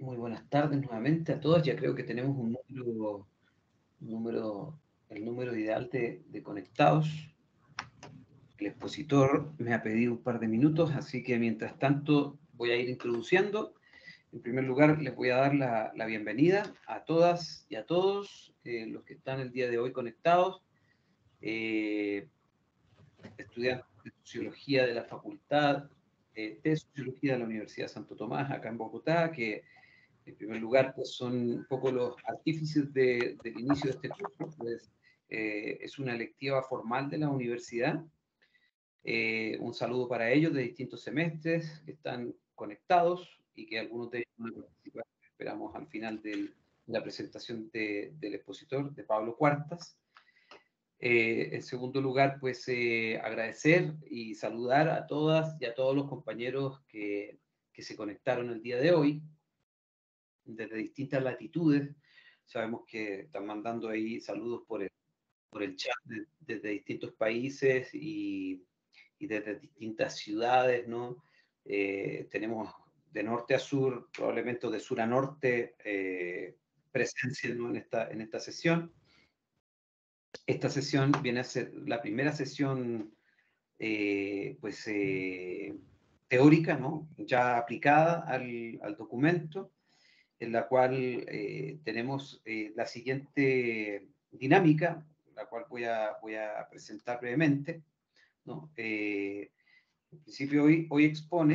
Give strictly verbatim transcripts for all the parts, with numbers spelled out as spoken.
Muy buenas tardes nuevamente a todos. Ya creo que tenemos un número, un número el número ideal de, de conectados. El expositor me ha pedido un par de minutos, así que mientras tanto voy a ir introduciendo. En primer lugar, les voy a dar la, la bienvenida a todas y a todos eh, los que están el día de hoy conectados. Eh, estudiantes de Sociología de la Facultad eh, de Sociología de la Universidad de Santo Tomás, acá en Bogotá, que en primer lugar pues son un poco los artífices de, del inicio de este curso, pues eh, es una electiva formal de la universidad. Eh, un saludo para ellos de distintos semestres que están conectados y que algunos de ellos van a participar, esperamos, al final del, de la presentación de, del expositor, de Pablo Cuartas. Eh, en segundo lugar, pues eh, agradecer y saludar a todas y a todos los compañeros que, que se conectaron el día de hoy, desde distintas latitudes. Sabemos que están mandando ahí saludos por el, por el chat de, desde distintos países y, y desde distintas ciudades, ¿no? Eh, tenemos de norte a sur, probablemente de sur a norte, eh, presencia, ¿no? en, esta, en esta sesión. Esta sesión viene a ser la primera sesión eh, pues, eh, teórica, ¿no? Ya aplicada al, al documento, en la cual eh, tenemos eh, la siguiente dinámica, la cual voy a, voy a presentar brevemente, ¿no? Eh, en principio hoy, hoy expone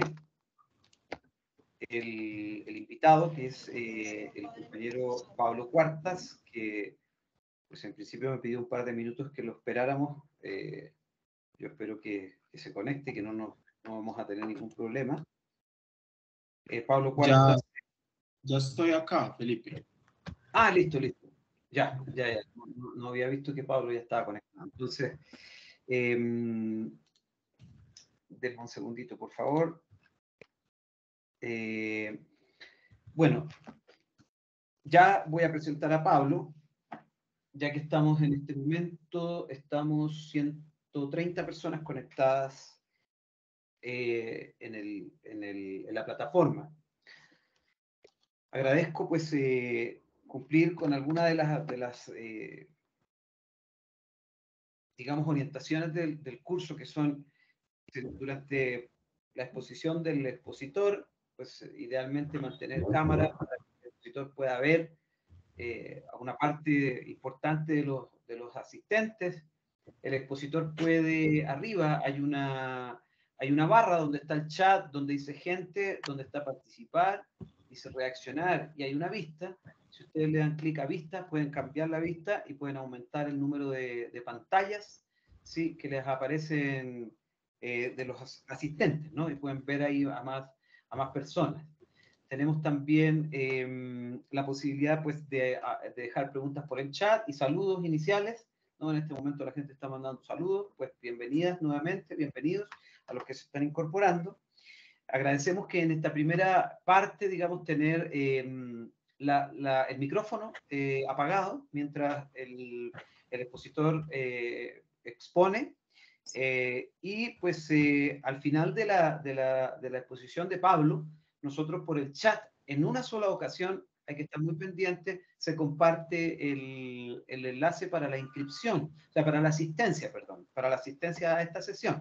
el, el invitado, que es eh, el compañero Pablo Cuartas, que pues en principio me pidió un par de minutos que lo esperáramos. Eh, yo espero que, que se conecte, que no, nos, no vamos a tener ningún problema. Eh, Pablo Cuartas. Ya, ya estoy acá, Felipe. Ah, listo, listo. Ya, ya, ya. No, no había visto que Pablo ya estaba conectado. Entonces, eh, denme un segundito, por favor. Eh, bueno, ya voy a presentar a Pablo, ya que estamos en este momento, estamos ciento treinta personas conectadas eh, en, el, en, el, en la plataforma. Agradezco pues eh, cumplir con alguna de las, de las eh, digamos, orientaciones del, del curso, que son durante la exposición del expositor, pues idealmente mantener cámara para que el expositor pueda ver eh, a una parte importante de los, de los asistentes. El expositor puede, arriba hay una, hay una barra donde está el chat, donde dice gente, donde está participar, dice reaccionar y hay una vista. Si ustedes le dan clic a vista, pueden cambiar la vista y pueden aumentar el número de, de pantallas, ¿sí? Que les aparecen eh, de los asistentes, ¿no? Y pueden ver ahí a más, a más personas. Tenemos también eh, la posibilidad pues, de, de dejar preguntas por el chat y saludos iniciales, ¿no? En este momento la gente está mandando saludos, pues bienvenidas nuevamente, bienvenidos a los que se están incorporando. Agradecemos que en esta primera parte, digamos, tener eh, la, la, el micrófono eh, apagado mientras el, el expositor eh, expone. Eh, y pues eh, al final de la, de, la, de la exposición de Pablo, nosotros por el chat, en una sola ocasión, hay que estar muy pendiente, se comparte el, el enlace para la inscripción, o sea, para la asistencia, perdón, para la asistencia a esta sesión.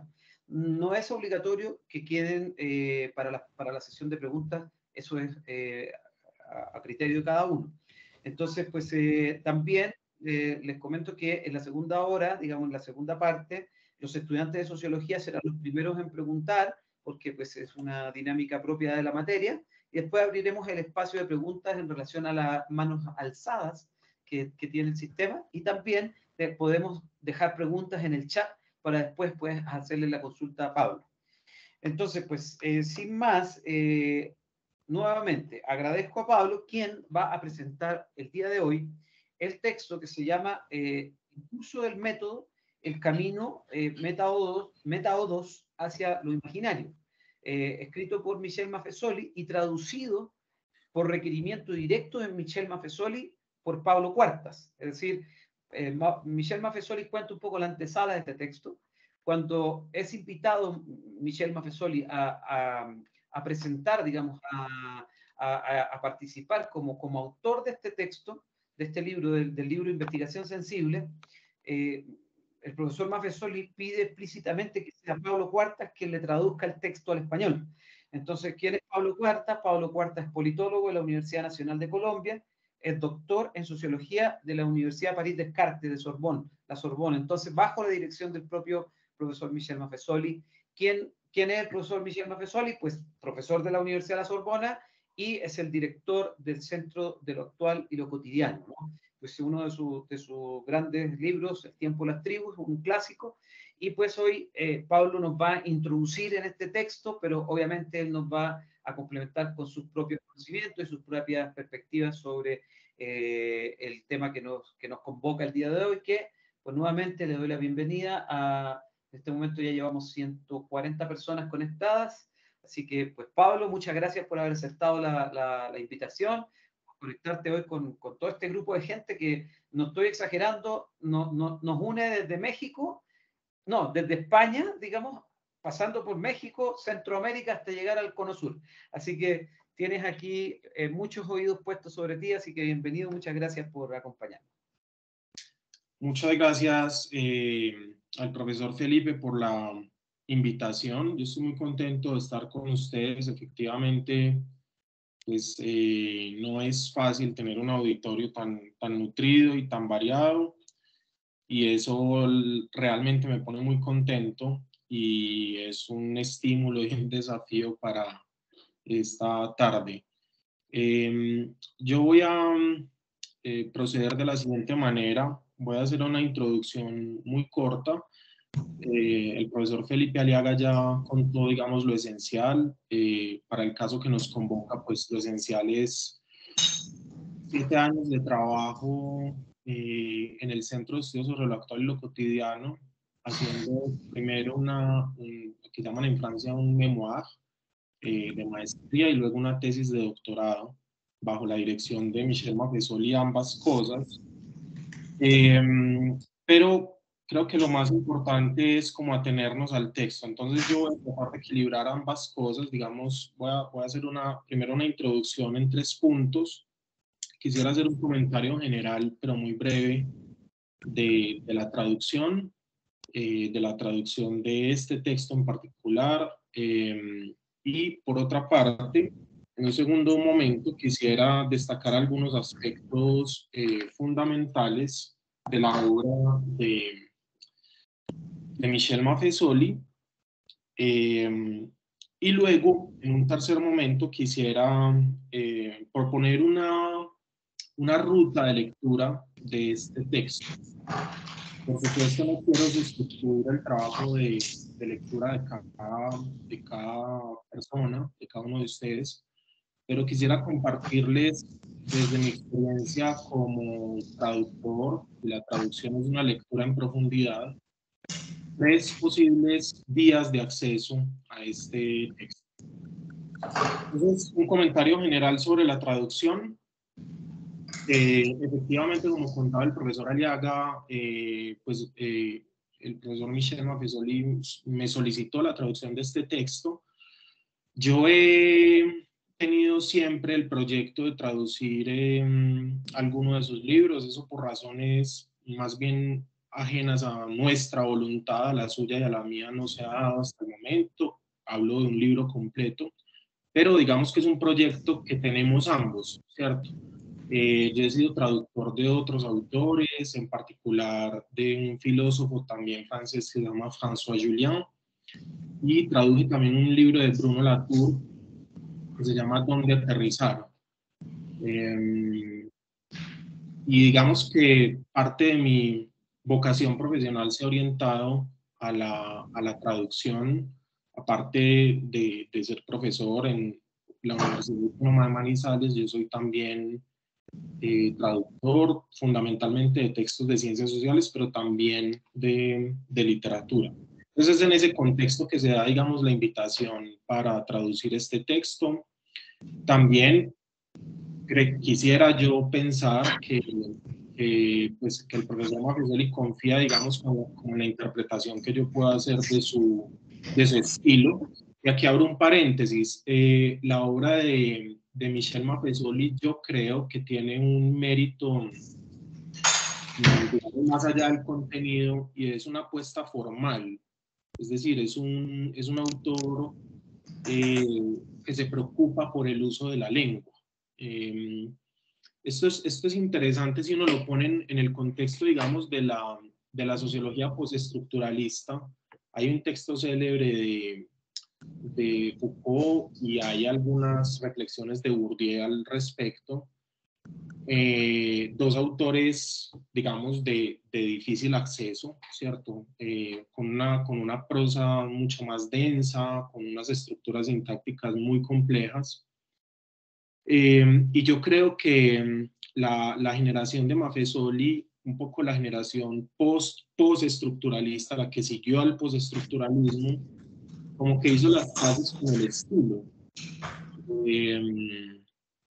No es obligatorio que queden eh, para, la, para la sesión de preguntas, eso es eh, a, a criterio de cada uno. Entonces, pues eh, también eh, les comento que en la segunda hora, digamos, en la segunda parte, los estudiantes de sociología serán los primeros en preguntar, porque pues es una dinámica propia de la materia, y después abriremos el espacio de preguntas en relación a las manos alzadas que, que tiene el sistema, y también eh, podemos dejar preguntas en el chat para después pues, hacerle la consulta a Pablo. Entonces, pues, eh, sin más, eh, nuevamente agradezco a Pablo, quien va a presentar el día de hoy el texto que se llama eh, Impulso del método, el camino eh, meta O dos hacia lo imaginario, eh, escrito por Michel Maffesoli y traducido por requerimiento directo de Michel Maffesoli por Pablo Cuartas. Es decir, eh, Ma Michel Maffesoli cuenta un poco la antesala de este texto. Cuando es invitado Michel Maffesoli a, a, a presentar, digamos, a, a, a, a participar como, como autor de este texto, de este libro, del, del libro Investigación Sensible, eh, el profesor Maffesoli pide explícitamente que sea Pablo Cuartas quien le traduzca el texto al español. Entonces, ¿quién es Pablo Cuartas? Pablo Cuartas es politólogo de la Universidad Nacional de Colombia, es doctor en Sociología de la Universidad París Descartes de Sorbonne, la Sorbonne. Entonces, bajo la dirección del propio profesor Michel Maffesoli. ¿Quién, ¿Quién es el profesor Michel Maffesoli? Pues profesor de la Universidad de la Sorbona y es el director del Centro de lo Actual y lo Cotidiano, ¿no? Pues uno de, su, de sus grandes libros, El tiempo de las tribus, un clásico, y pues hoy eh, Pablo nos va a introducir en este texto, pero obviamente él nos va a complementar con sus propios conocimientos y sus propias perspectivas sobre eh, el tema que nos, que nos convoca el día de hoy, que pues nuevamente le doy la bienvenida a, en este momento ya llevamos ciento cuarenta personas conectadas, así que pues Pablo, muchas gracias por haber aceptado la, la, la invitación, conectarte hoy con, con todo este grupo de gente que, no estoy exagerando, no, no, nos une desde México, no, desde España, digamos, pasando por México, Centroamérica, hasta llegar al Cono Sur. Así que tienes aquí eh, muchos oídos puestos sobre ti, así que bienvenido, muchas gracias por acompañarnos. Muchas gracias eh, al profesor Felipe por la invitación. Yo estoy muy contento de estar con ustedes. Efectivamente, pues eh, no es fácil tener un auditorio tan, tan nutrido y tan variado, y eso realmente me pone muy contento y es un estímulo y un desafío para esta tarde. Eh, yo voy a eh, proceder de la siguiente manera. Voy a hacer una introducción muy corta. Eh, el profesor Felipe Aliaga ya contó, digamos, lo esencial. Eh, para el caso que nos convoca, pues lo esencial es siete años de trabajo eh, en el Centro de Estudios sobre lo Actual y lo Cotidiano, haciendo primero una, un, que llaman en Francia un memoir eh, de maestría y luego una tesis de doctorado bajo la dirección de Michel Maffesoli, ambas cosas. Eh, pero creo que lo más importante es como atenernos al texto. Entonces yo voy a tratar de equilibrar ambas cosas. Digamos, voy a, voy a hacer una, primero una introducción en tres puntos. Quisiera hacer un comentario general, pero muy breve, de, de la traducción, eh, de la traducción de este texto en particular. Eh, y por otra parte, en un segundo momento, quisiera destacar algunos aspectos eh, fundamentales de la obra de, de Michel Maffesoli. Eh, y luego, en un tercer momento, quisiera eh, proponer una, una ruta de lectura de este texto. Por supuesto, no quiero sustituir el trabajo de, de lectura de cada, de cada persona, de cada uno de ustedes, pero quisiera compartirles desde mi experiencia como traductor, y la traducción es una lectura en profundidad, tres posibles vías de acceso a este texto. Entonces, un comentario general sobre la traducción. Eh, efectivamente, como contaba el profesor Aliaga, eh, pues eh, el profesor Michel Maffesoli me solicitó la traducción de este texto. Yo he tenido siempre el proyecto de traducir eh, alguno de sus libros, eso por razones más bien ajenas a nuestra voluntad, a la suya y a la mía no se ha dado hasta el momento. Hablo de un libro completo, pero digamos que es un proyecto que tenemos ambos, ¿cierto? Eh, yo he sido traductor de otros autores, en particular de un filósofo también francés que se llama François Julian, y traduje también un libro de Bruno Latour que se llama Dónde aterrizar. Eh, y digamos que parte de mi vocación profesional se ha orientado a la, a la traducción, aparte de, de ser profesor en la Universidad Autónoma de Manizales. Yo soy también Eh, traductor fundamentalmente de textos de ciencias sociales, pero también de, de literatura. Entonces es en ese contexto que se da, digamos, la invitación para traducir este texto. También quisiera yo pensar que, que, pues, que el profesor Maffesoli confía, digamos, como, como en la interpretación que yo pueda hacer de su, de su estilo. Y aquí abro un paréntesis. Eh, la obra de de Michel Maffesoli yo creo que tiene un mérito más allá del contenido, y es una apuesta formal. Es decir, es un, es un autor eh, que se preocupa por el uso de la lengua. Eh, esto, es, esto es interesante si uno lo pone en, en el contexto, digamos, de la, de la sociología postestructuralista. Hay un texto célebre de, de Foucault y hay algunas reflexiones de Bourdieu al respecto. Eh, dos autores, digamos, de, de difícil acceso, ¿cierto? Eh, con, una, con una prosa mucho más densa, con unas estructuras sintácticas muy complejas. Eh, y yo creo que la, la generación de Maffesoli, un poco la generación post, postestructuralista, la que siguió al postestructuralismo, como que hizo las paces con el estilo. Eh,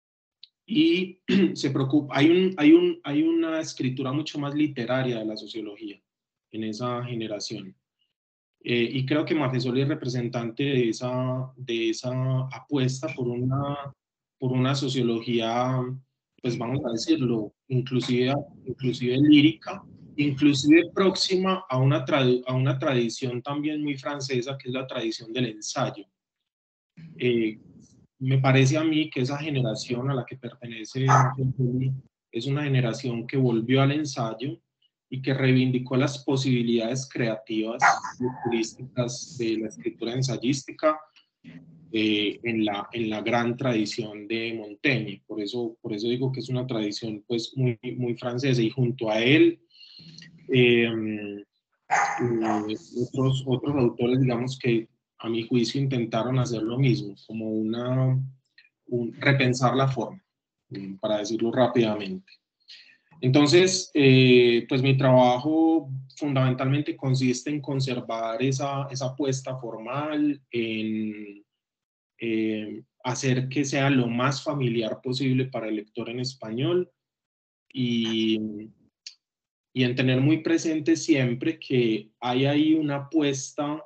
y se preocupa, hay, un, hay, un, hay una escritura mucho más literaria de la sociología en esa generación. Eh, y creo que Maffesoli es representante de esa, de esa apuesta por una, por una sociología, pues vamos a decirlo, inclusive, inclusive lírica, inclusive próxima a una, a una tradición también muy francesa, que es la tradición del ensayo. Eh, me parece a mí que esa generación a la que pertenece Maffesoli es una generación que volvió al ensayo y que reivindicó las posibilidades creativas y turísticas de la escritura ensayística eh, en, la, en la gran tradición de Montaigne. Por eso, por eso digo que es una tradición pues, muy, muy francesa, y junto a él eh, eh, otros, otros autores, digamos, que a mi juicio intentaron hacer lo mismo, como una, un, repensar la forma, para decirlo rápidamente. Entonces, eh, pues mi trabajo fundamentalmente consiste en conservar esa, esa apuesta formal, en eh, hacer que sea lo más familiar posible para el lector en español, y, y en tener muy presente siempre que hay ahí una apuesta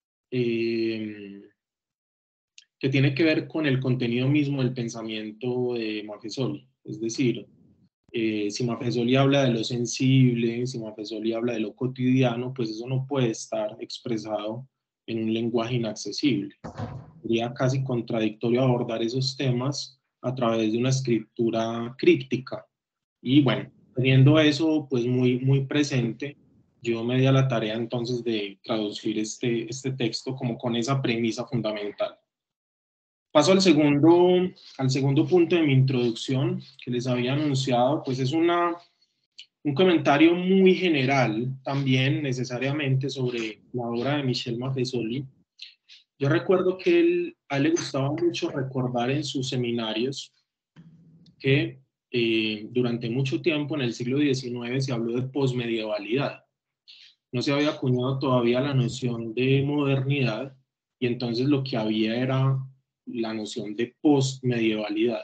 eh, que tiene que ver con el contenido mismo del pensamiento de Maffesoli. Es decir, eh, si Maffesoli habla de lo sensible, si Maffesoli habla de lo cotidiano, pues eso no puede estar expresado en un lenguaje inaccesible. Sería casi contradictorio abordar esos temas a través de una escritura críptica. Y bueno, teniendo eso pues muy, muy presente, yo me di a la tarea entonces de traducir este, este texto como con esa premisa fundamental. Paso al segundo, al segundo punto de mi introducción que les había anunciado, pues es una, un comentario muy general también necesariamente sobre la obra de Michel Maffesoli. Yo recuerdo que él, a él le gustaba mucho recordar en sus seminarios que eh, durante mucho tiempo en el siglo diecinueve se habló de posmedievalidad. No se había acuñado todavía la noción de modernidad, y entonces lo que había era la noción de postmedievalidad.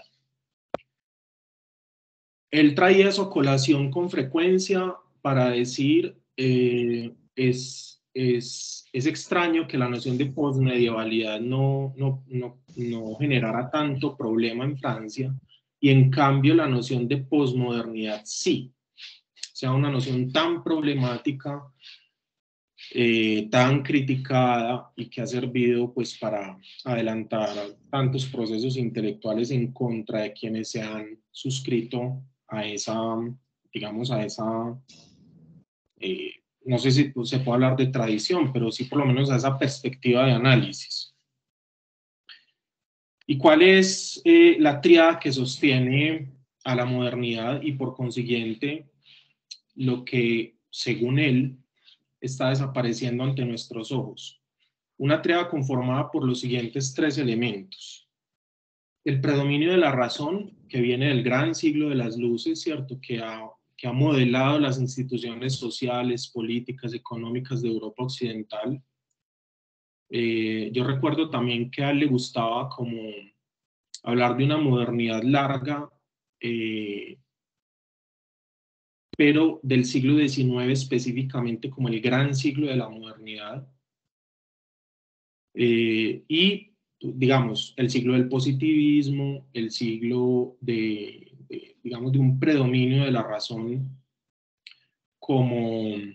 Él traía eso a colación con frecuencia para decir, eh, es, es, es extraño que la noción de postmedievalidad no, no, no, no generara tanto problema en Francia, y en cambio la noción de posmodernidad sí. O sea, una noción tan problemática, eh, tan criticada, y que ha servido pues para adelantar tantos procesos intelectuales en contra de quienes se han suscrito a esa, digamos, a esa, eh, no sé si se puede hablar de tradición, pero sí por lo menos a esa perspectiva de análisis. ¿Y cuál es eh, la tríada que sostiene a la modernidad y por consiguiente lo que, según él, está desapareciendo ante nuestros ojos? Una tríada conformada por los siguientes tres elementos. El predominio de la razón, que viene del gran siglo de las luces, ¿cierto? Que ha, que ha modelado las instituciones sociales, políticas, económicas de Europa Occidental. Eh, yo recuerdo también que a él le gustaba como hablar de una modernidad larga, eh, pero del siglo diecinueve específicamente como el gran siglo de la modernidad. Eh, y digamos, el siglo del positivismo, el siglo de, de, digamos, de un predominio de la razón como,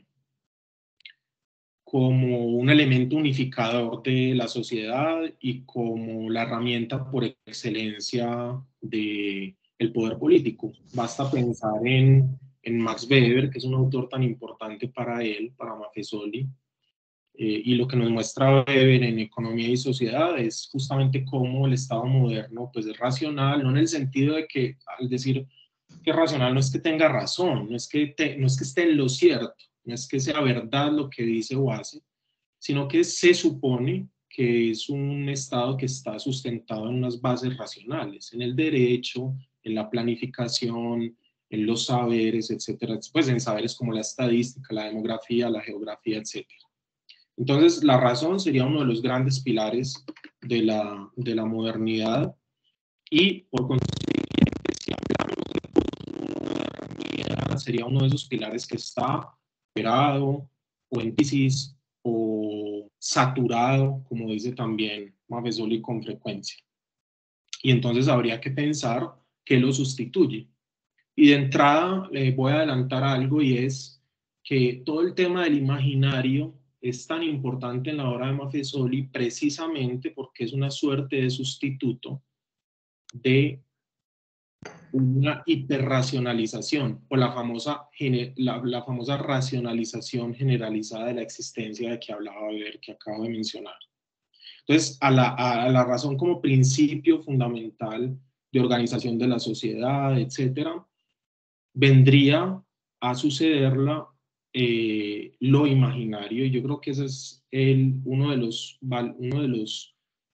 como un elemento unificador de la sociedad y como la herramienta por excelencia del poder político. Basta pensar en, en Max Weber, que es un autor tan importante para él, para Maffesoli, eh, y lo que nos muestra Weber en Economía y Sociedad es justamente cómo el Estado moderno pues, es racional, no en el sentido de que al decir que es racional no es que tenga razón, no es que, te, no es que esté en lo cierto, no es que sea verdad lo que dice o hace, sino que se supone que es un Estado que está sustentado en unas bases racionales, en el derecho, en la planificación, en los saberes, etcétera, pues en saberes como la estadística, la demografía, la geografía, etcétera. Entonces, la razón sería uno de los grandes pilares de la, de la modernidad y, por consiguiente, si hablamos de modernidad, sería uno de esos pilares que está operado o en crisis o saturado, como dice también Maffesoli con frecuencia. Y entonces habría que pensar qué lo sustituye. Y de entrada eh, voy a adelantar algo y es que todo el tema del imaginario es tan importante en la obra de Maffesoli precisamente porque es una suerte de sustituto de una hiperracionalización o la famosa, la, la famosa racionalización generalizada de la existencia de que hablaba Weber, que acabo de mencionar. Entonces, a la, a la razón como principio fundamental de organización de la sociedad, etcétera, vendría a sucederla eh, lo imaginario, y yo creo que ese es el, uno de los, uno de los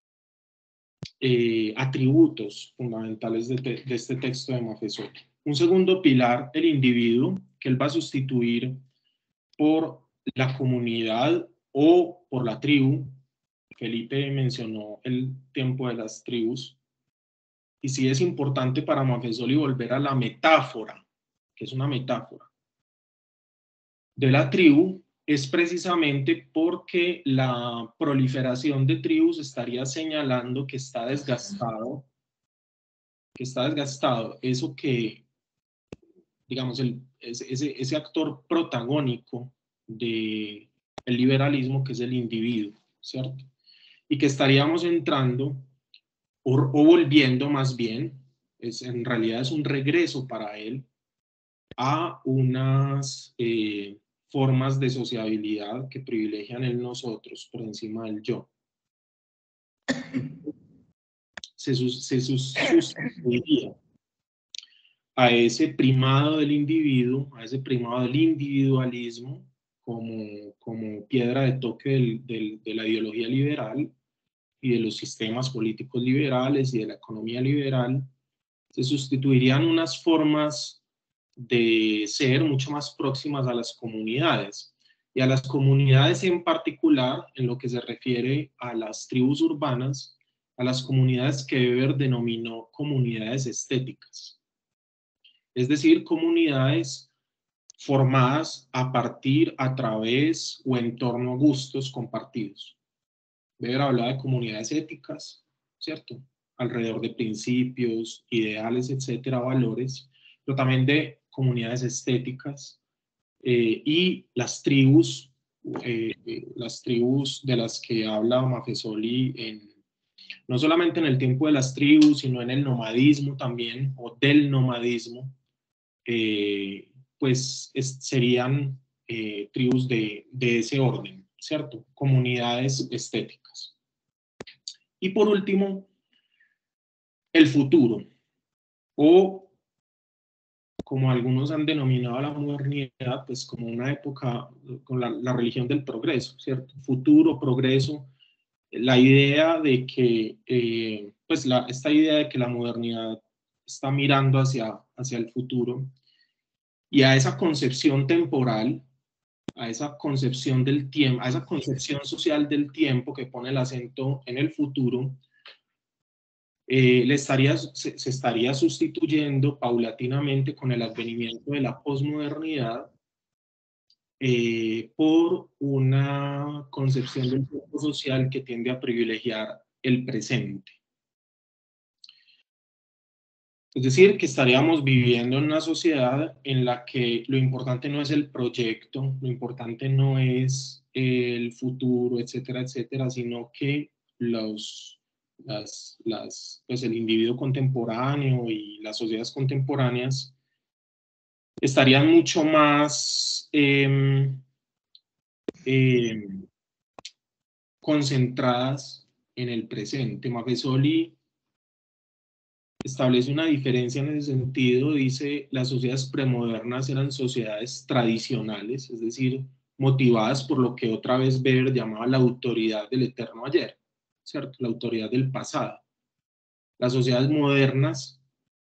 eh, atributos fundamentales de, te, de este texto de Maffesoli. Un segundo pilar, el individuo, que él va a sustituir por la comunidad o por la tribu. Felipe mencionó el tiempo de las tribus, y sí es importante para Maffesoli volver a la metáfora, que es una metáfora de la tribu, es precisamente porque la proliferación de tribus estaría señalando que está desgastado, que está desgastado eso que, digamos, el, ese, ese actor protagónico del liberalismo, que es el individuo, ¿cierto? Y que estaríamos entrando, o, o volviendo más bien, es, en realidad es un regreso para él, a unas eh, formas de sociabilidad que privilegian el nosotros por encima del yo. Se, se sustituiría a ese primado del individuo, a ese primado del individualismo como, como piedra de toque del, del, de la ideología liberal y de los sistemas políticos liberales y de la economía liberal. Se sustituirían unas formas de ser mucho más próximas a las comunidades, y a las comunidades en particular, en lo que se refiere a las tribus urbanas, a las comunidades que Weber denominó comunidades estéticas, es decir, comunidades formadas a partir, a través o en torno a gustos compartidos. Weber hablaba de comunidades éticas, ¿cierto? Alrededor de principios, ideales, etcétera, valores, pero también de comunidades estéticas eh, y las tribus, eh, eh, las tribus de las que habla Maffesoli, en, no solamente en el tiempo de las tribus, sino en el nomadismo también, o del nomadismo, eh, pues es, serían eh, tribus de, de ese orden, ¿cierto? Comunidades estéticas. Y por último, el futuro, o como algunos han denominado a la modernidad, pues como una época con la, la religión del progreso, ¿cierto? Futuro, progreso, la idea de que, eh, pues la, esta idea de que la modernidad está mirando hacia, hacia el futuro, y a esa concepción temporal, a esa concepción del tiempo, a esa concepción social del tiempo que pone el acento en el futuro, Eh, le estaría, se, se estaría sustituyendo paulatinamente con el advenimiento de la posmodernidad eh, por una concepción del tiempo social que tiende a privilegiar el presente. Es decir, que estaríamos viviendo en una sociedad en la que lo importante no es el proyecto, lo importante no es el futuro, etcétera, etcétera, sino que los, las, las, pues el individuo contemporáneo y las sociedades contemporáneas estarían mucho más eh, eh, concentradas en el presente. Maffesoli establece una diferencia en ese sentido, dice, las sociedades premodernas eran sociedades tradicionales, es decir, motivadas por lo que otra vez Weber llamaba la autoridad del eterno ayer, ¿cierto? La autoridad del pasado. Las sociedades modernas,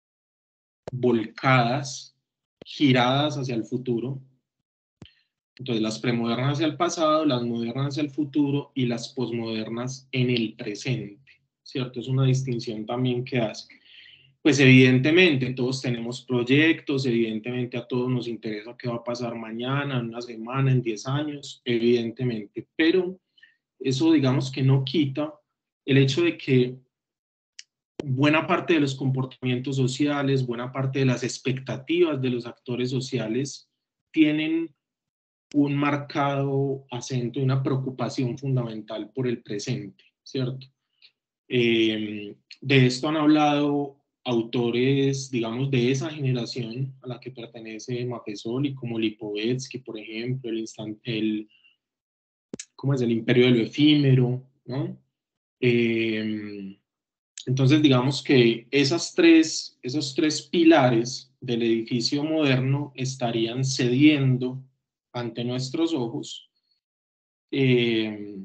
volcadas, giradas hacia el futuro. Entonces, las premodernas hacia el pasado, las modernas hacia el futuro y las posmodernas en el presente, ¿cierto? Es una distinción también que hace. Pues evidentemente todos tenemos proyectos, evidentemente a todos nos interesa qué va a pasar mañana, en una semana, en diez años, evidentemente, pero eso digamos que no quita el hecho de que buena parte de los comportamientos sociales, buena parte de las expectativas de los actores sociales tienen un marcado acento y una preocupación fundamental por el presente, ¿cierto? Eh, de esto han hablado autores, digamos, de esa generación a la que pertenece Maffesoli, como Lipovetsky, por ejemplo, el, instant, el, ¿cómo es? El imperio de lo efímero, ¿no? Eh, entonces, digamos que esas tres, esos tres pilares del edificio moderno estarían cediendo ante nuestros ojos, eh,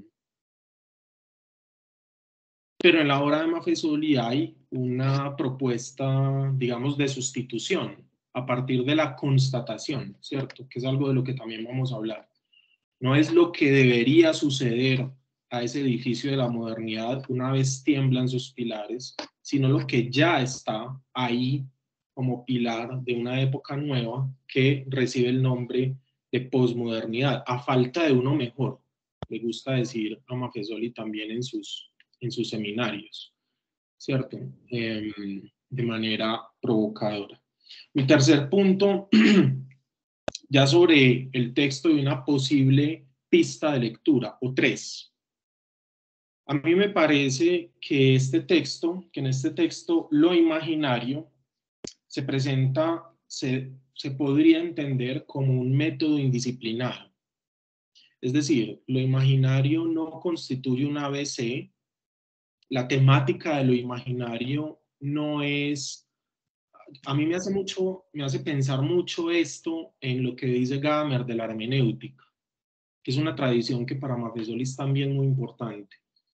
pero en la obra de Maffesoli hay una propuesta, digamos, de sustitución a partir de la constatación, ¿cierto? Que es algo de lo que también vamos a hablar. No es lo que debería suceder a ese edificio de la modernidad una vez tiemblan sus pilares, sino lo que ya está ahí como pilar de una época nueva que recibe el nombre de posmodernidad, a falta de uno mejor. Le gusta decir a Maffesoli también en sus, en sus seminarios, ¿cierto? Eh, de manera provocadora. Mi tercer punto, ya sobre el texto de una posible pista de lectura, o tres. A mí me parece que este texto, que en este texto lo imaginario se presenta, se, se podría entender como un método indisciplinado. Es decir, lo imaginario no constituye un A B C, la temática de lo imaginario no es... A mí me hace mucho, me hace pensar mucho esto en lo que dice Gadamer de la hermenéutica, que es una tradición que para Maffesoli es también muy importante.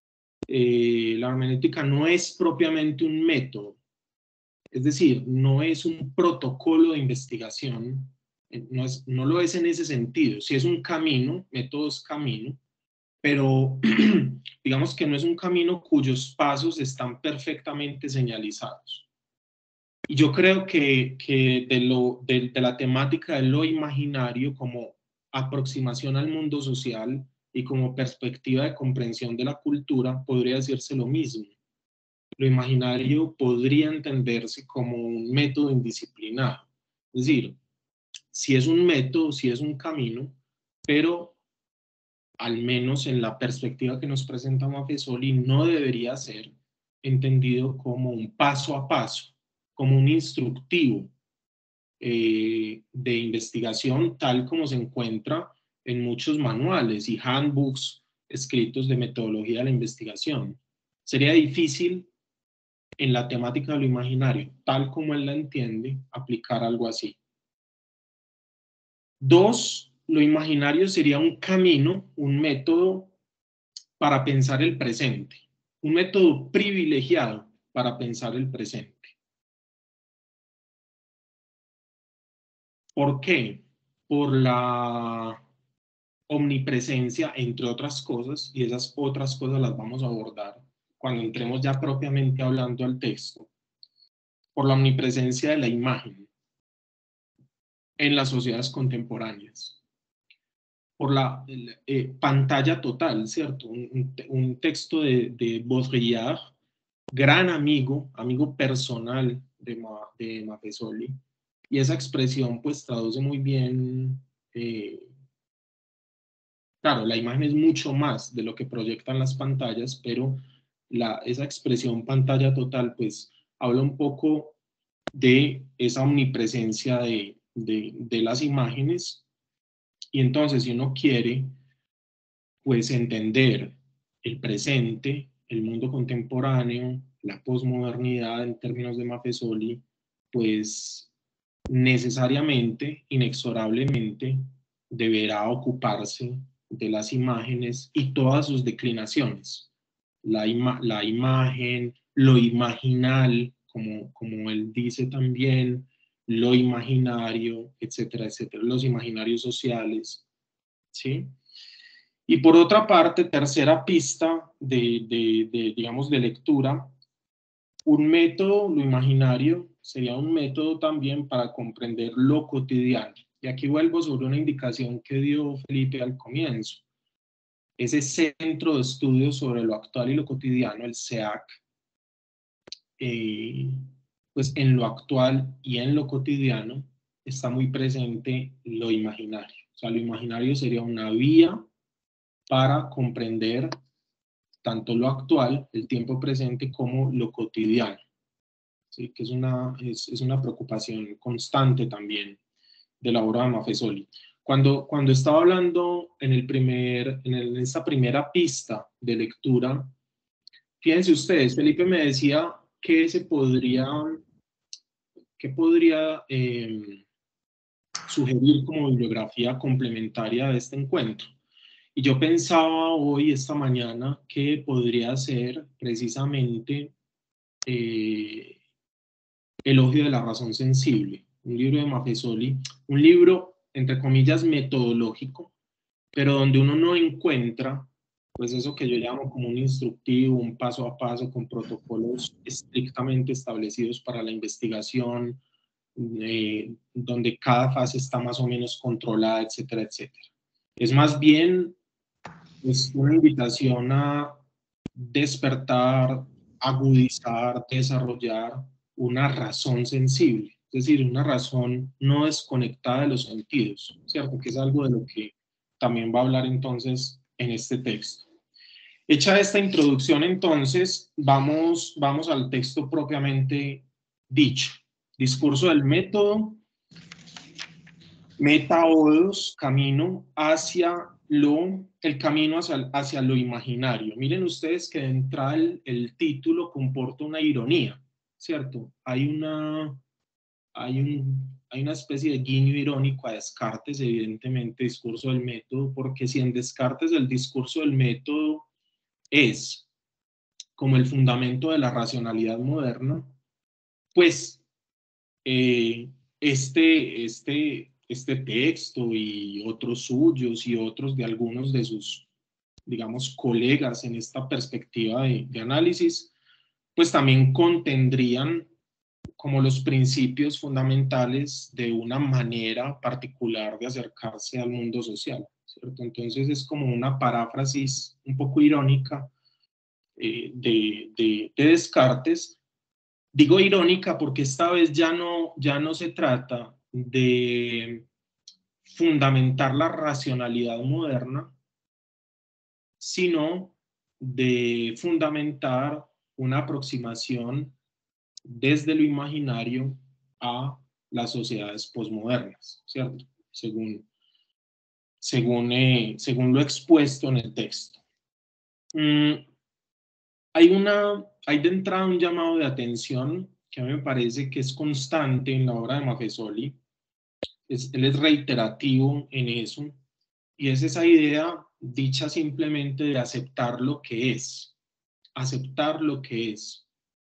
Eh, la hermenéutica no es propiamente un método, es decir, no es un protocolo de investigación, no, es, no lo es en ese sentido. Si es un camino, método es camino, pero digamos que no es un camino cuyos pasos están perfectamente señalizados. Y yo creo que, que de, lo, de, de la temática de lo imaginario como aproximación al mundo social y como perspectiva de comprensión de la cultura, podría decirse lo mismo. Lo imaginario podría entenderse como un método indisciplinado. Es decir, si es un método, si es un camino, pero al menos en la perspectiva que nos presenta Maffesoli, no debería ser entendido como un paso a paso, como un instructivo eh, de investigación, tal como se encuentra en muchos manuales y handbooks escritos de metodología de la investigación. Sería difícil en la temática de lo imaginario, tal como él la entiende, aplicar algo así. Dos, lo imaginario sería un camino, un método para pensar el presente, un método privilegiado para pensar el presente. ¿Por qué? Por la omnipresencia, entre otras cosas, y esas otras cosas las vamos a abordar cuando entremos ya propiamente hablando al texto, por la omnipresencia de la imagen en las sociedades contemporáneas. por la el, eh, pantalla total, ¿cierto? Un, un, un texto de, de Baudrillard, gran amigo, amigo personal de, Ma, de Maffesoli, y esa expresión pues traduce muy bien, eh, claro, la imagen es mucho más de lo que proyectan las pantallas, pero la, esa expresión pantalla total pues habla un poco de esa omnipresencia de, de, de las imágenes. Y entonces, si uno quiere, pues, entender el presente, el mundo contemporáneo, la posmodernidad en términos de Maffesoli, pues, necesariamente, inexorablemente, deberá ocuparse de las imágenes y todas sus declinaciones. La, ima la imagen, lo imaginal, como, como él dice también, lo imaginario, etcétera, etcétera, los imaginarios sociales, ¿sí? Y por otra parte, tercera pista de, de, de, digamos, de lectura, un método, lo imaginario, sería un método también para comprender lo cotidiano. Y aquí vuelvo sobre una indicación que dio Felipe al comienzo. Ese centro de estudios sobre lo actual y lo cotidiano, el C E A C, eh, pues en lo actual y en lo cotidiano está muy presente lo imaginario. O sea, lo imaginario sería una vía para comprender tanto lo actual, el tiempo presente, como lo cotidiano. ¿Sí? Que es una, es, es una preocupación constante también de la obra de Maffesoli. Cuando, cuando estaba hablando en, el primer, en, el, en esta primera pista de lectura, fíjense ustedes, Felipe me decía que se podría, que podría eh, sugerir como bibliografía complementaria de este encuentro. Y yo pensaba hoy, esta mañana, que podría ser precisamente eh, Elogio de la razón sensible, un libro de Maffesoli, un libro, entre comillas, metodológico, pero donde uno no encuentra, pues eso que yo llamo como un instructivo, un paso a paso con protocolos estrictamente establecidos para la investigación, eh, donde cada fase está más o menos controlada, etcétera, etcétera. Es más bien es una invitación a despertar, agudizar, desarrollar una razón sensible, es decir, una razón no desconectada de los sentidos, ¿cierto? Que es algo de lo que también va a hablar entonces en este texto. Hecha esta introducción, entonces, vamos, vamos al texto propiamente dicho. Discurso del método, meta-odos, camino hacia lo, el camino hacia, hacia lo imaginario. Miren ustedes que de entrada el, el título comporta una ironía, ¿cierto? Hay una, hay, un, hay una especie de guiño irónico a Descartes, evidentemente, discurso del método, porque si en Descartes el discurso del método es como el fundamento de la racionalidad moderna, pues eh, este, este, este texto y otros suyos y otros de algunos de sus, digamos, colegas en esta perspectiva de, de análisis, pues también contendrían como los principios fundamentales de una manera particular de acercarse al mundo social, ¿cierto? Entonces es como una paráfrasis un poco irónica eh, de, de, de Descartes. Digo irónica porque esta vez ya no, ya no se trata de fundamentar la racionalidad moderna, sino de fundamentar una aproximación desde lo imaginario a las sociedades posmodernas, ¿cierto? Según, según, eh, según lo expuesto en el texto. Mm, hay, una, hay de entrada un llamado de atención que a mí me parece que es constante en la obra de Maffesoli. Es, él es reiterativo en eso, y es esa idea dicha simplemente de aceptar lo que es, aceptar lo que es.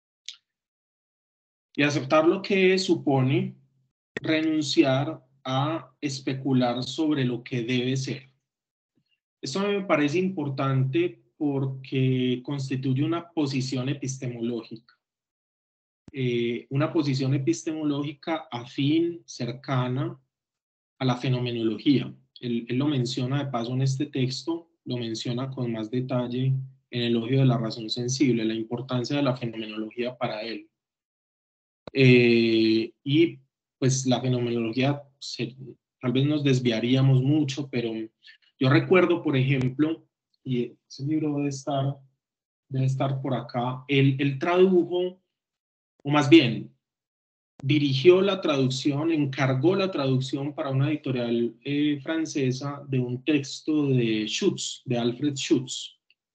Y aceptar lo que es supone renunciar a especular sobre lo que debe ser. Esto a mí me parece importante porque constituye una posición epistemológica. Eh, una posición epistemológica afín, cercana a la fenomenología. él, él lo menciona de paso en este texto, lo menciona con más detalle en el Elogio de la Razón Sensible, la importancia de la fenomenología para él. Eh, y pues la fenomenología, se, tal vez nos desviaríamos mucho, pero yo recuerdo, por ejemplo, y ese libro debe estar, debe estar por acá, él, él tradujo, o más bien, dirigió la traducción, encargó la traducción para una editorial eh, francesa de un texto de Schutz, de Alfred Schutz.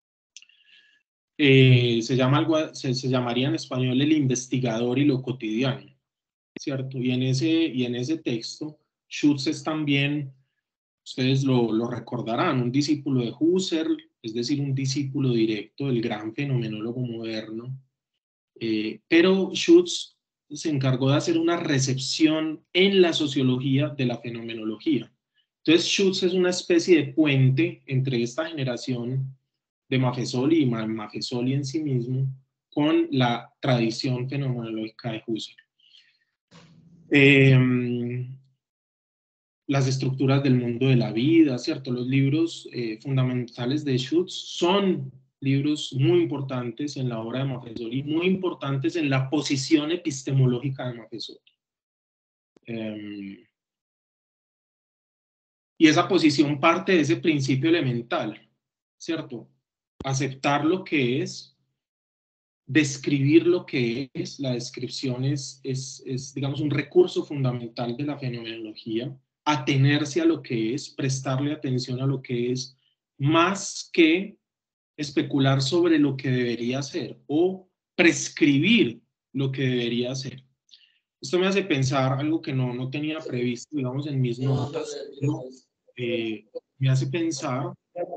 Eh, se, llama algo, se, se llamaría en español El investigador y lo cotidiano, ¿cierto? Y en ese, y en ese texto, Schutz es también, ustedes lo, lo recordarán, un discípulo de Husserl, es decir, un discípulo directo del gran fenomenólogo moderno. Eh, pero Schutz se encargó de hacer una recepción en la sociología de la fenomenología. Entonces Schutz es una especie de puente entre esta generación de Maffesoli y Maffesoli en sí mismo con la tradición fenomenológica de Husserl. Eh, las estructuras del mundo de la vida, ¿cierto? Los libros eh, fundamentales de Schutz son libros muy importantes en la obra de Maffesoli, muy importantes en la posición epistemológica de Maffesoli. Eh, y esa posición parte de ese principio elemental, ¿cierto? Aceptar lo que es, describir lo que es, la descripción es, es, es, digamos, un recurso fundamental de la fenomenología, atenerse a lo que es, prestarle atención a lo que es, más que especular sobre lo que debería ser o prescribir lo que debería ser. Esto me hace pensar algo que no, no tenía previsto, digamos, en mis notas, ¿no? eh, me hace pensar...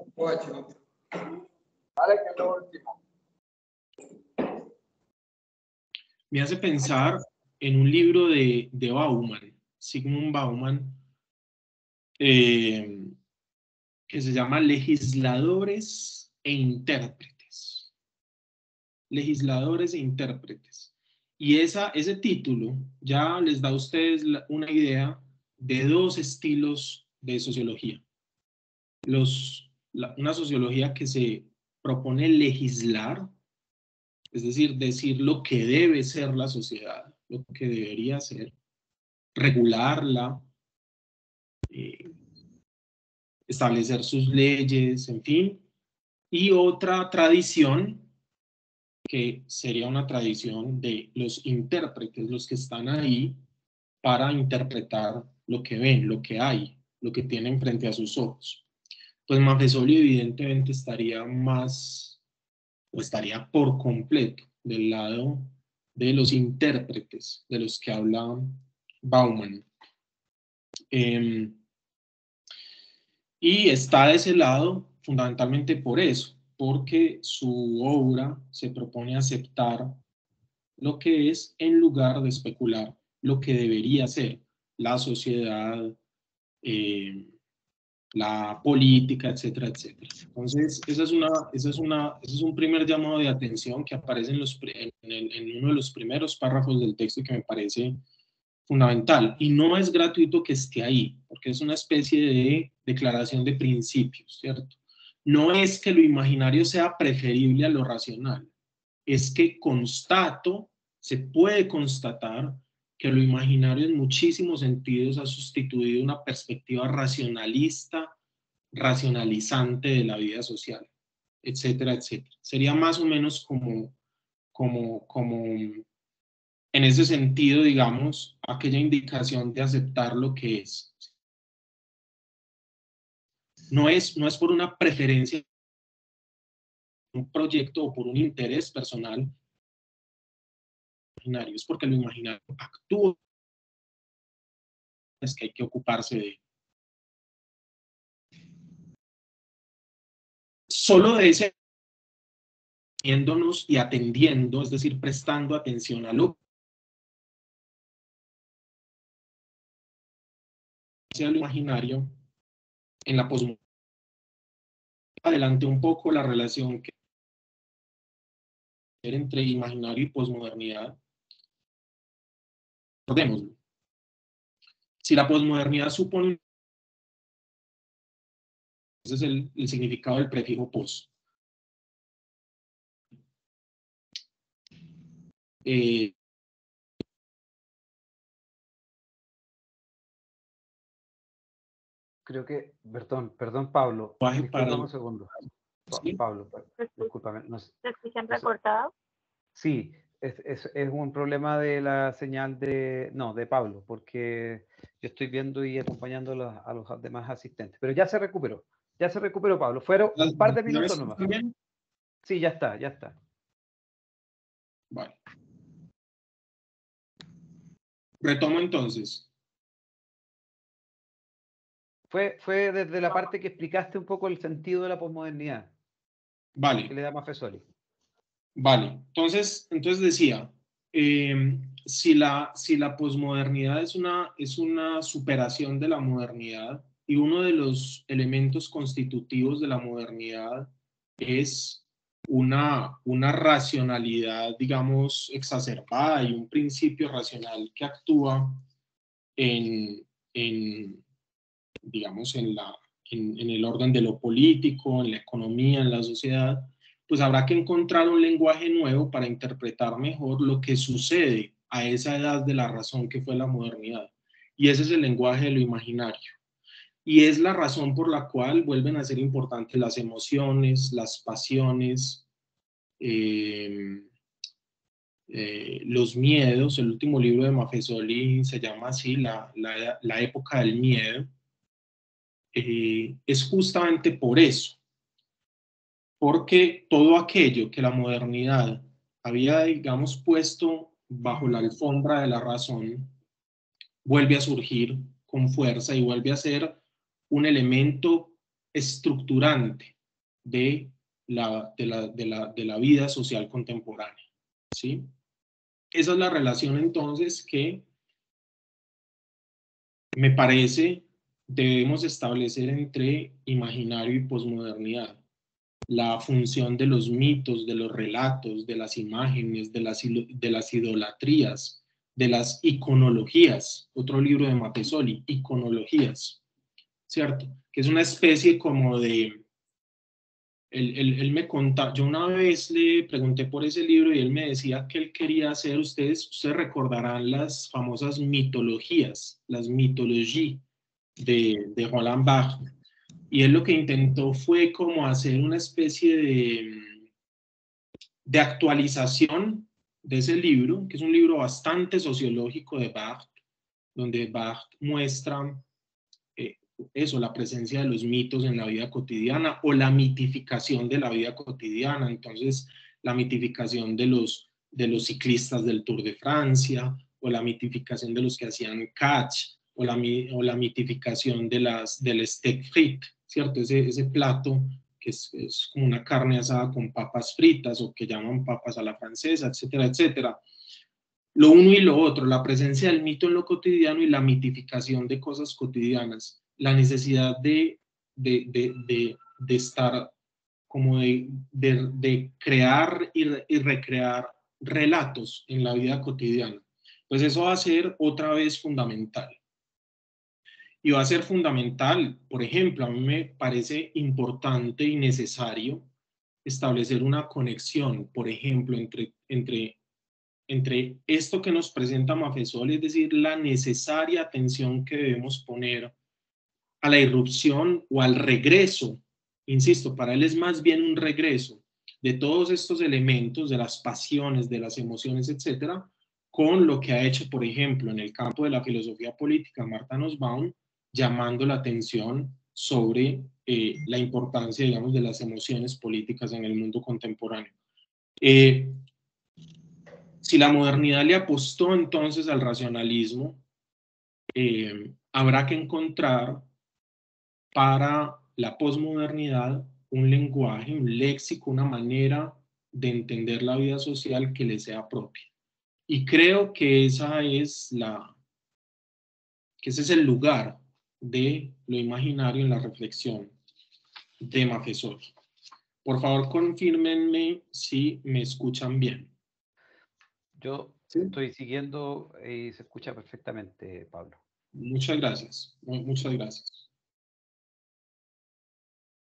Me hace pensar en un libro de, de Bauman, Zygmunt Bauman, eh, que se llama Legisladores e Intérpretes. Legisladores e Intérpretes. Y esa, ese título ya les da a ustedes una idea de dos estilos de sociología. Los, la, una sociología que se propone legislar, es decir, decir lo que debe ser la sociedad, lo que debería ser, regularla, eh, establecer sus leyes, en fin. Y otra tradición que sería una tradición de los intérpretes, los que están ahí para interpretar lo que ven, lo que hay, lo que tienen frente a sus ojos. Pues Maffesoli evidentemente estaría más, o estaría por completo del lado de los intérpretes, de los que habla Bauman. Eh, y está de ese lado fundamentalmente por eso, porque su obra se propone aceptar lo que es en lugar de especular lo que debería ser la sociedad, eh, la política, etcétera, etcétera. Entonces, esa es una, esa es una, ese es un primer llamado de atención que aparece en, los, en, el, en uno de los primeros párrafos del texto que me parece fundamental. Y no es gratuito que esté ahí, porque es una especie de declaración de principios, ¿cierto? No es que lo imaginario sea preferible a lo racional, es que constato, se puede constatar que lo imaginario en muchísimos sentidos ha sustituido una perspectiva racionalista, racionalizante de la vida social, etcétera, etcétera. Sería más o menos como, como, como en ese sentido, digamos, aquella indicación de aceptar lo que es. No es, no es por una preferencia, un proyecto o por un interés personal, es porque lo imaginario actúa, es que hay que ocuparse de. Solo de ese y atendiendo, es decir, prestando atención a lo que lo imaginario en la posmodernidad. Adelante un poco la relación que hay entre imaginario y posmodernidad. Recordémoslo. Si la posmodernidad supone Ese es el, el significado del prefijo pos. Eh, Creo que, perdón, perdón, Pablo, para discúlpame el, un segundo. Pa- ¿sí? Pablo, pa- discúlpame. No sé, ¿Se escuchan no sé- recortados? sí, es, es, es un problema de la señal de, no, de Pablo, porque yo estoy viendo y acompañando a los, a los demás asistentes. Pero ya se recuperó, ya se recuperó, Pablo. Fueron un par de ¿Ya minutos ves nomás. también? Sí, ya está, ya está. Vale. Retomo entonces. Fue, fue desde la parte que explicaste un poco el sentido de la posmodernidad que Vale, le da Maffesoli. vale. Entonces, entonces decía, eh, si la, si la posmodernidad es una, es una superación de la modernidad y uno de los elementos constitutivos de la modernidad es una, una racionalidad, digamos, exacerbada y un principio racional que actúa en, en digamos, en, la, en, en el orden de lo político, en la economía, en la sociedad, pues habrá que encontrar un lenguaje nuevo para interpretar mejor lo que sucede a esa edad de la razón que fue la modernidad. Y ese es el lenguaje de lo imaginario. Y es la razón por la cual vuelven a ser importantes las emociones, las pasiones, eh, eh, los miedos. El último libro de Maffesoli se llama así, la, la, la época del miedo. Eh, es justamente por eso, porque todo aquello que la modernidad había, digamos, puesto bajo la alfombra de la razón, vuelve a surgir con fuerza y vuelve a ser un elemento estructurante de la, de la, de la, de la vida social contemporánea, ¿sí? Esa es la relación entonces que me parece debemos establecer entre imaginario y posmodernidad. La función de los mitos, de los relatos, de las imágenes, de las, de las idolatrías, de las iconologías, otro libro de Maffesoli, iconologías, ¿cierto? Que es una especie como de, él, él, él me contaba, yo una vez le pregunté por ese libro y él me decía que él quería hacer, ustedes, ustedes recordarán las famosas mitologías, las mitologías de, de Roland Barthes. Y él lo que intentó fue como hacer una especie de, de actualización de ese libro, que es un libro bastante sociológico de Barthes, donde Barthes muestra eh, eso, la presencia de los mitos en la vida cotidiana o la mitificación de la vida cotidiana. Entonces, la mitificación de los, de los ciclistas del Tour de Francia o la mitificación de los que hacían catch o la, o la mitificación de las, del steak frit, ¿cierto? Ese, ese plato que es, es como una carne asada con papas fritas o que llaman papas a la francesa, etcétera, etcétera. Lo uno y lo otro, la presencia del mito en lo cotidiano y la mitificación de cosas cotidianas, la necesidad de, de, de, de, de estar como de, de, de crear y, re, y recrear relatos en la vida cotidiana. Pues eso va a ser otra vez fundamental. Y va a ser fundamental, por ejemplo, a mí me parece importante y necesario establecer una conexión, por ejemplo, entre, entre entre esto que nos presenta Maffesoli, es decir, la necesaria atención que debemos poner a la irrupción o al regreso, insisto, para él es más bien un regreso de todos estos elementos, de las pasiones, de las emociones, etcétera, con lo que ha hecho, por ejemplo, en el campo de la filosofía política, Martha Nussbaum, llamando la atención sobre eh, la importancia, digamos, de las emociones políticas en el mundo contemporáneo. Eh, Si la modernidad le apostó entonces al racionalismo, eh, habrá que encontrar para la posmodernidad un lenguaje, un léxico, una manera de entender la vida social que le sea propia. Y creo que esa es la, que ese es el lugar de lo imaginario en la reflexión de Maffesoli. Por favor, confírmenme si me escuchan bien. Yo ¿Sí? estoy siguiendo y se escucha perfectamente, Pablo. Muchas gracias. Muchas gracias.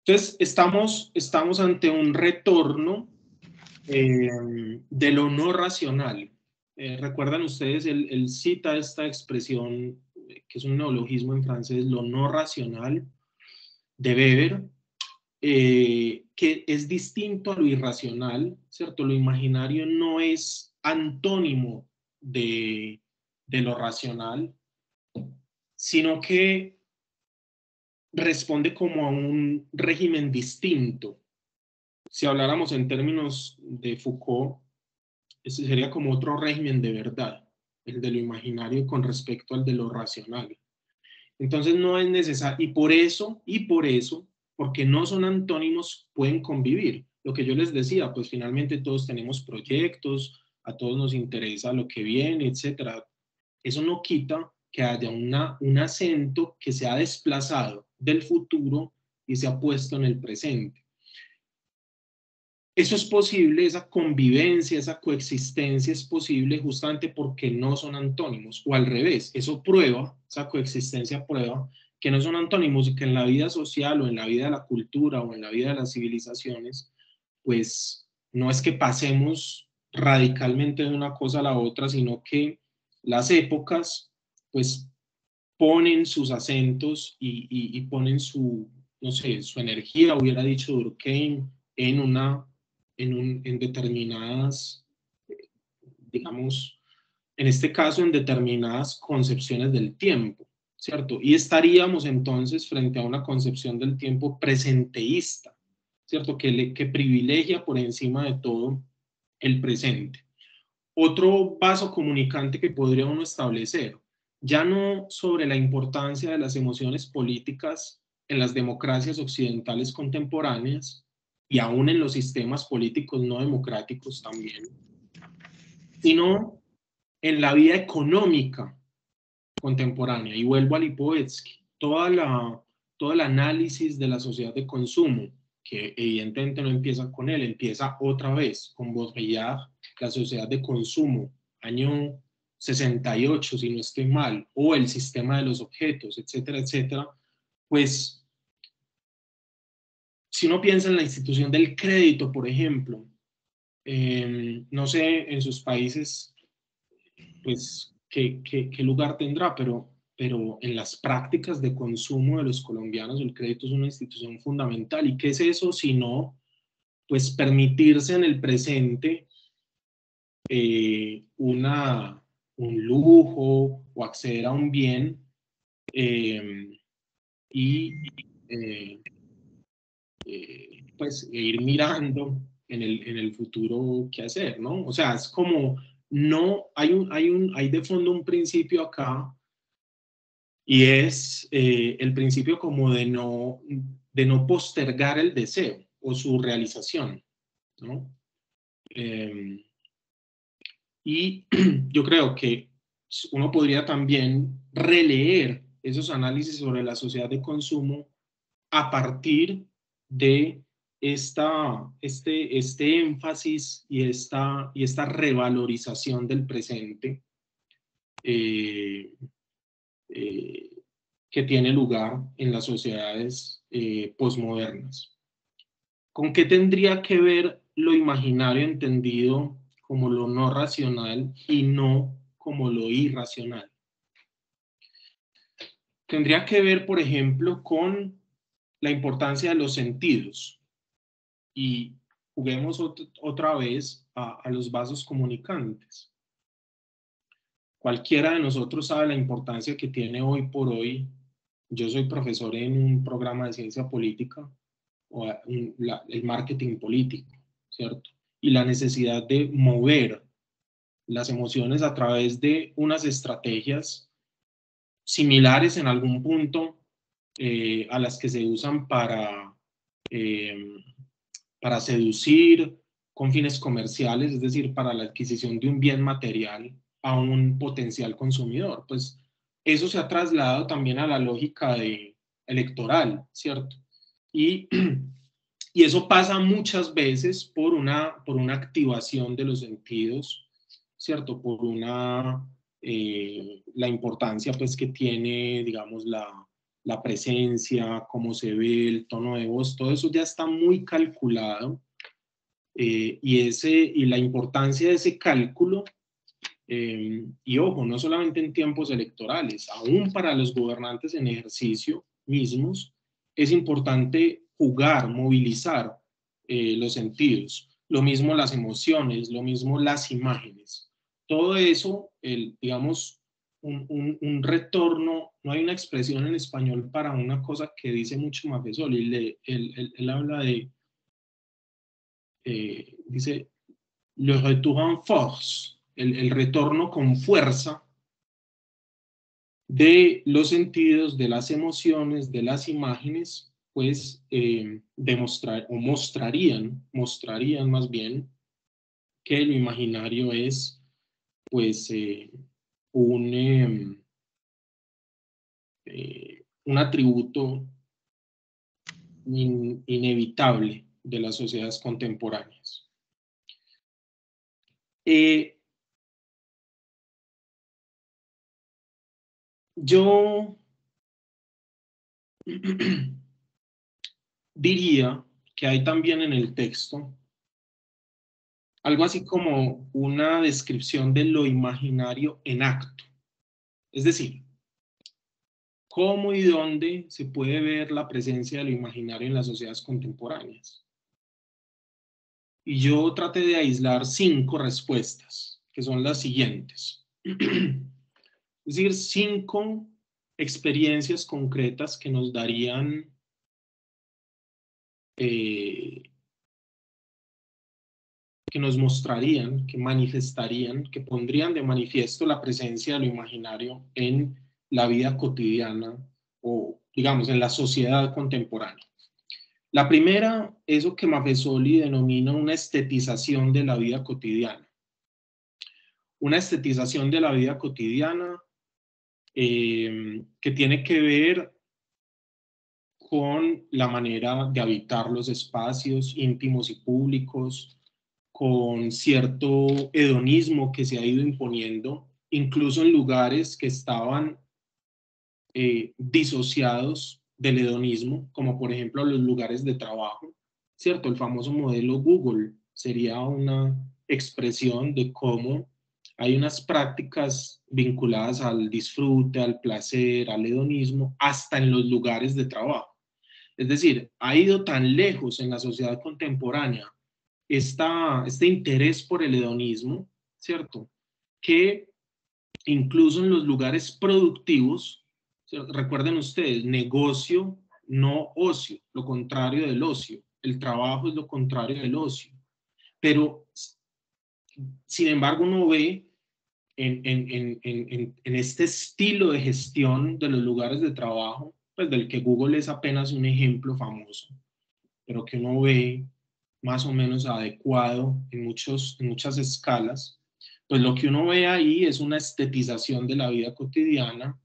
Entonces, estamos, estamos ante un retorno eh, de lo no racional. Eh, ¿Recuerdan ustedes? Él, él cita esta expresión, que es un neologismo en francés, lo no racional, de Weber, eh, que es distinto a lo irracional, ¿cierto? Lo imaginario no es antónimo de, de lo racional, sino que responde como a un régimen distinto. Si habláramos en términos de Foucault, ese sería como otro régimen de verdad, el de lo imaginario con respecto al de lo racional. Entonces no es necesario, y por eso, y por eso, porque no son antónimos, pueden convivir. Lo que yo les decía, pues finalmente todos tenemos proyectos, a todos nos interesa lo que viene, etcétera. Eso no quita que haya una, un acento que se ha desplazado del futuro y se ha puesto en el presente. Eso es posible, esa convivencia, esa coexistencia es posible justamente porque no son antónimos, o al revés, eso prueba, esa coexistencia prueba que no son antónimos y que en la vida social o en la vida de la cultura o en la vida de las civilizaciones, pues no es que pasemos radicalmente de una cosa a la otra, sino que las épocas, pues ponen sus acentos y, y, y ponen su, no sé, su energía, hubiera dicho Durkheim, en una en, un, en determinadas, digamos, en este caso en determinadas concepciones del tiempo, ¿cierto? Y estaríamos entonces frente a una concepción del tiempo presenteísta, ¿cierto? Que, le, que privilegia por encima de todo el presente. Otro vaso comunicante que podría uno establecer, ya no sobre la importancia de las emociones políticas en las democracias occidentales contemporáneas, y aún en los sistemas políticos no democráticos también, sino en la vida económica contemporánea. Y vuelvo a Lipovetsky, toda la, todo el análisis de la sociedad de consumo, que evidentemente no empieza con él, empieza otra vez con Baudrillard, la sociedad de consumo, año sesenta y ocho, si no estoy mal, o el sistema de los objetos, etcétera, etcétera, pues si uno piensa en la institución del crédito, por ejemplo, eh, no sé en sus países, pues, qué, qué, qué lugar tendrá, pero, pero en las prácticas de consumo de los colombianos el crédito es una institución fundamental. ¿Y qué es eso? Sino, pues, permitirse en el presente eh, una, un lujo o acceder a un bien eh, y eh, eh, pues ir mirando en el, en el futuro qué hacer, ¿no? O sea, es como, no, hay, un, hay, un, hay de fondo un principio acá y es eh, el principio como de no, de no postergar el deseo o su realización, ¿no? Eh, y yo creo que uno podría también releer esos análisis sobre la sociedad de consumo a partir de esta, este, este énfasis y esta, y esta revalorización del presente eh, eh, que tiene lugar en las sociedades eh, posmodernas. ¿Con qué tendría que ver lo imaginario entendido como lo no racional y no como lo irracional? Tendría que ver, por ejemplo, con la importancia de los sentidos. Y juguemos ot- otra vez a, a los vasos comunicantes. Cualquiera de nosotros sabe la importancia que tiene hoy por hoy. Yo soy profesor en un programa de ciencia política, o un, la, el marketing político, ¿cierto? Y la necesidad de mover las emociones a través de unas estrategias similares en algún punto eh, a las que se usan para, eh, para seducir con fines comerciales, es decir, para la adquisición de un bien material a un potencial consumidor. Pues eso se ha trasladado también a la lógica de, electoral, ¿cierto? Y, y eso pasa muchas veces por una, por una activación de los sentidos, ¿cierto? Por una, eh, la importancia pues que tiene, digamos, la, la presencia, cómo se ve, el tono de voz, todo eso ya está muy calculado. Eh, y, ese, y la importancia de ese cálculo, eh, y ojo, no solamente en tiempos electorales, aún para los gobernantes en ejercicio mismos, es importante jugar, movilizar eh, los sentidos. Lo mismo las emociones, lo mismo las imágenes. Todo eso, el, digamos, un, un, un retorno, no hay una expresión en español para una cosa que dice mucho Maffesoli, él, él, él, él habla de, eh, dice, le retour en force, el, el retorno con fuerza de los sentidos, de las emociones, de las imágenes, pues eh, demostrar, o mostrarían, mostrarían más bien que lo imaginario es pues eh, un, eh, eh, un atributo in, inevitable de las sociedades contemporáneas. Eh, yo diría que hay también en el texto algo así como una descripción de lo imaginario en acto. Es decir, cómo y dónde se puede ver la presencia de lo imaginario en las sociedades contemporáneas. Y yo traté de aislar cinco respuestas, que son las siguientes. Es decir, cinco experiencias concretas que nos darían eh, que nos mostrarían, que manifestarían, que pondrían de manifiesto la presencia de lo imaginario en la vida cotidiana o, digamos, en la sociedad contemporánea. La primera, eso que Maffesoli denomina una estetización de la vida cotidiana. Una estetización de la vida cotidiana eh, que tiene que ver con la manera de habitar los espacios íntimos y públicos, con cierto hedonismo que se ha ido imponiendo, incluso en lugares que estaban eh, disociados del hedonismo, como por ejemplo los lugares de trabajo, ¿cierto? El famoso modelo Google sería una expresión de cómo hay unas prácticas vinculadas al disfrute, al placer, al hedonismo, hasta en los lugares de trabajo. Es decir, ha ido tan lejos en la sociedad contemporánea esta, este interés por el hedonismo, ¿cierto? Que incluso en los lugares productivos, ¿cierto? Recuerden ustedes, negocio, no ocio, lo contrario del ocio. El trabajo es lo contrario del ocio. Pero, sin embargo, uno ve en, en, en, en, en este estilo de gestión de los lugares de trabajo, pues del que Google es apenas un ejemplo famoso, pero que uno ve más o menos adecuado en, muchos, en muchas escalas, pues lo que uno ve ahí es una estetización de la vida cotidiana,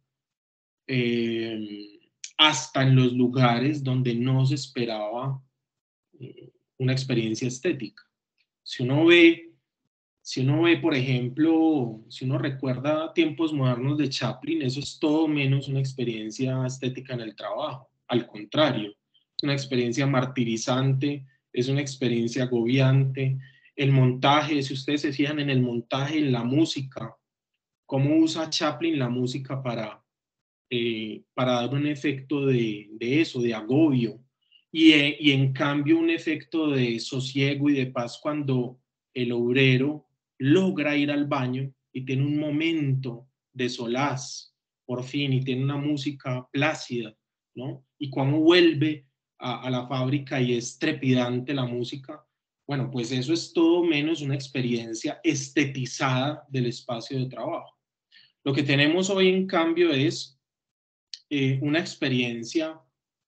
eh, hasta en los lugares donde no se esperaba eh, una experiencia estética. Si uno ve, si uno ve, por ejemplo, si uno recuerda tiempos modernos de Chaplin, eso es todo menos una experiencia estética en el trabajo. Al contrario, es una experiencia martirizante, es una experiencia agobiante. El montaje, si ustedes se fijan en el montaje, en la música, cómo usa Chaplin la música para, eh, para dar un efecto de, de eso, de agobio, y, eh, y en cambio un efecto de sosiego y de paz cuando el obrero logra ir al baño y tiene un momento de solaz, por fin, y tiene una música plácida, ¿no? Y cuando vuelve a, a la fábrica y es trepidante la música, bueno, pues eso es todo menos una experiencia estetizada del espacio de trabajo. Lo que tenemos hoy, en cambio, es eh, una experiencia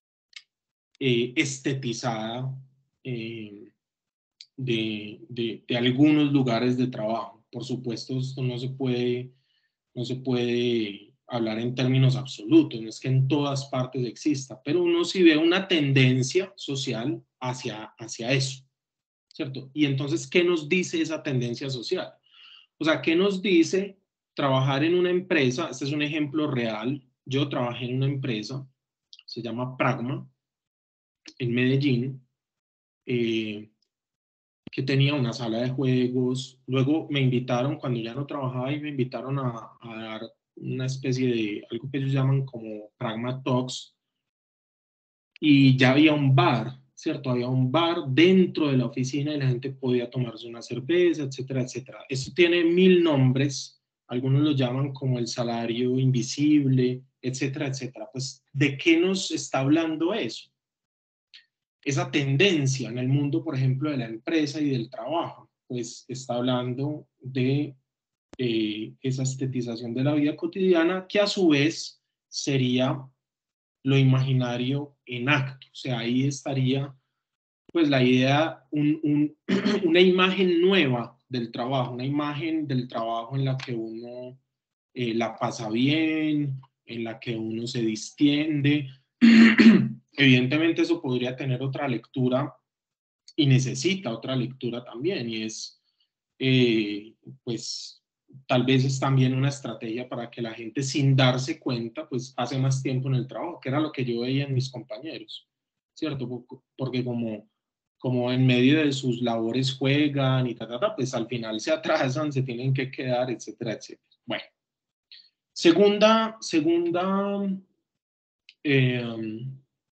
eh, estetizada eh, de, de, de algunos lugares de trabajo. Por supuesto, esto no se puede, no se puede hablar en términos absolutos, no es que en todas partes exista, pero uno sí ve una tendencia social hacia, hacia eso, ¿cierto? Y entonces, ¿qué nos dice esa tendencia social? O sea, ¿qué nos dice trabajar en una empresa? Este es un ejemplo real. Yo trabajé en una empresa se llama Pragma, en Medellín, eh, que tenía una sala de juegos. Luego me invitaron, cuando ya no trabajaba ahí, me invitaron a, a dar una especie de, algo que ellos llaman como Pragma Talks, y ya había un bar, ¿cierto? Había un bar dentro de la oficina y la gente podía tomarse una cerveza, etcétera, etcétera. Eso tiene mil nombres, algunos lo llaman como el salario invisible, etcétera, etcétera. Pues, ¿de qué nos está hablando eso? Esa tendencia en el mundo, por ejemplo, de la empresa y del trabajo, pues está hablando de eh, esa estetización de la vida cotidiana, que a su vez sería lo imaginario en acto. O sea, ahí estaría pues la idea, un, un, una imagen nueva del trabajo, una imagen del trabajo en la que uno eh, la pasa bien, en la que uno se distiende. Evidentemente eso podría tener otra lectura y necesita otra lectura también, y es, eh, pues, tal vez es también una estrategia para que la gente, sin darse cuenta, pues pase más tiempo en el trabajo, que era lo que yo veía en mis compañeros, ¿cierto? Porque como, como en medio de sus labores juegan y ta, ta, ta, pues al final se atrasan, se tienen que quedar, etcétera, etcétera. Bueno, segunda, segunda, eh,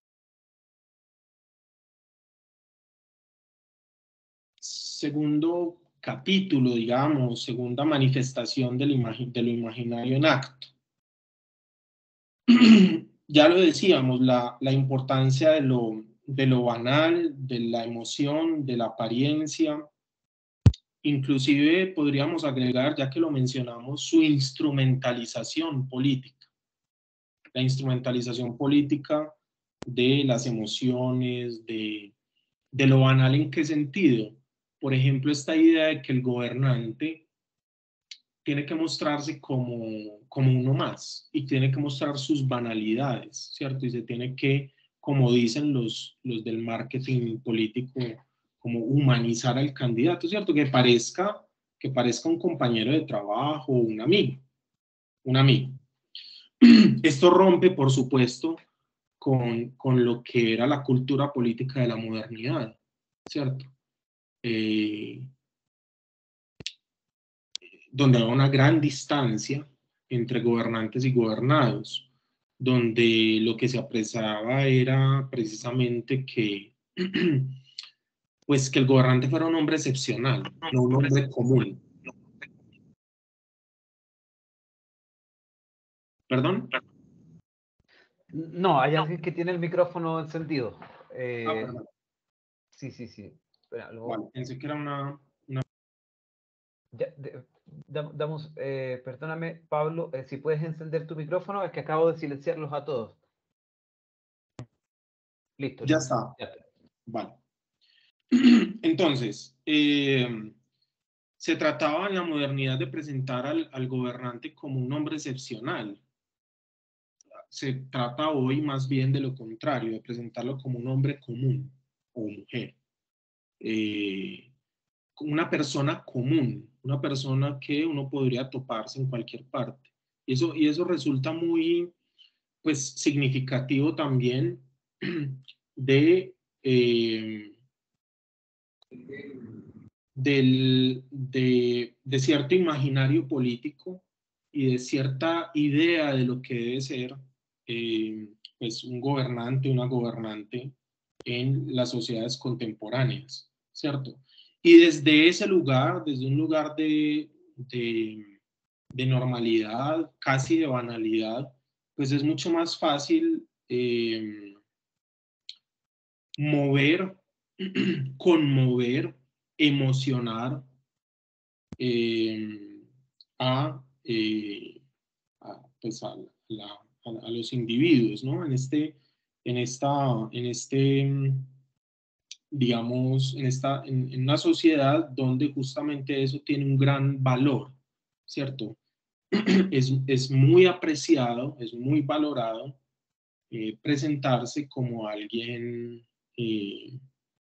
segundo capítulo, digamos, segunda manifestación del imagi- de lo imaginario en acto. Ya lo decíamos, la, la importancia de lo, de lo banal, de la emoción, de la apariencia. Inclusive podríamos agregar, ya que lo mencionamos, su instrumentalización política. La instrumentalización política de las emociones, de, de lo banal. ¿En qué sentido? Por ejemplo, esta idea de que el gobernante tiene que mostrarse como, como uno más y tiene que mostrar sus banalidades, ¿cierto? Y se tiene que, como dicen los, los del marketing político, como humanizar al candidato, ¿cierto? Que parezca, que parezca un compañero de trabajo, un amigo, un amigo. Esto rompe, por supuesto, con, con lo que era la cultura política de la modernidad, ¿cierto? Eh, donde había una gran distancia entre gobernantes y gobernados, donde lo que se apreciaba era precisamente que, pues, que el gobernante fuera un hombre excepcional, no un hombre común. ¿Perdón? No, hay alguien que tiene el micrófono encendido. Eh, Ah, perdón. sí, sí, sí. Espera, luego- Vale, pensé que era una... una... Ya, de- dam- damos, eh, perdóname, Pablo, eh, si puedes encender tu micrófono, es que acabo de silenciarlos a todos. Listo, Ya listo. está. Ya está. Vale. Entonces, eh, se trataba en la modernidad de presentar al, al gobernante como un hombre excepcional. Se trata hoy más bien de lo contrario, de presentarlo como un hombre común o mujer. Eh, una persona común, una persona que uno podría toparse en cualquier parte. Y eso, y eso resulta muy, pues, significativo también de... Eh, del, de, de cierto imaginario político y de cierta idea de lo que debe ser eh, pues un gobernante, una gobernante en las sociedades contemporáneas, ¿cierto? Y desde ese lugar, desde un lugar de, de, de normalidad, casi de banalidad, pues es mucho más fácil eh, mover, conmover, emocionar eh, a, eh, a, pues a, la, a, a, los individuos, ¿no? En este, en esta, en este, digamos, en, esta, en, en una sociedad donde justamente eso tiene un gran valor, ¿cierto? Es, es muy apreciado, es muy valorado eh, presentarse como alguien eh,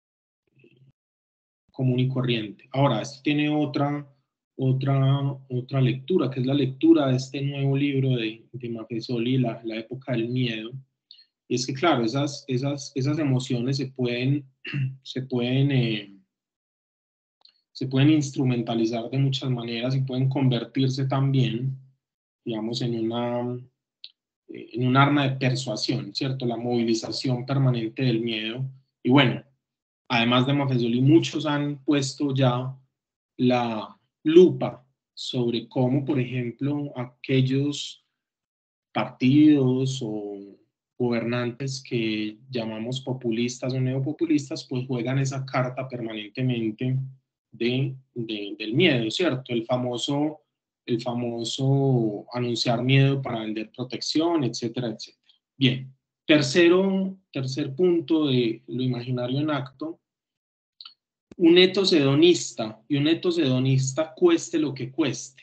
común y corriente. Ahora, esto tiene otra, otra, otra lectura, que es la lectura de este nuevo libro de, de Maffesoli, la, la época del miedo, Y es que, claro, esas, esas, esas emociones se pueden, se pueden, eh, se pueden instrumentalizar de muchas maneras y pueden convertirse también, digamos, en una, en un arma de persuasión, ¿cierto? La movilización permanente del miedo. Y bueno, además de Maffesoli, muchos han puesto ya la lupa sobre cómo, por ejemplo, aquellos partidos o gobernantes que llamamos populistas o neopopulistas, pues juegan esa carta permanentemente de, de, del miedo, ¿cierto? El famoso, el famoso anunciar miedo para vender protección, etcétera, etcétera. Bien, tercero, tercer punto de lo imaginario en acto, un etos hedonista, y un etos hedonista cueste lo que cueste.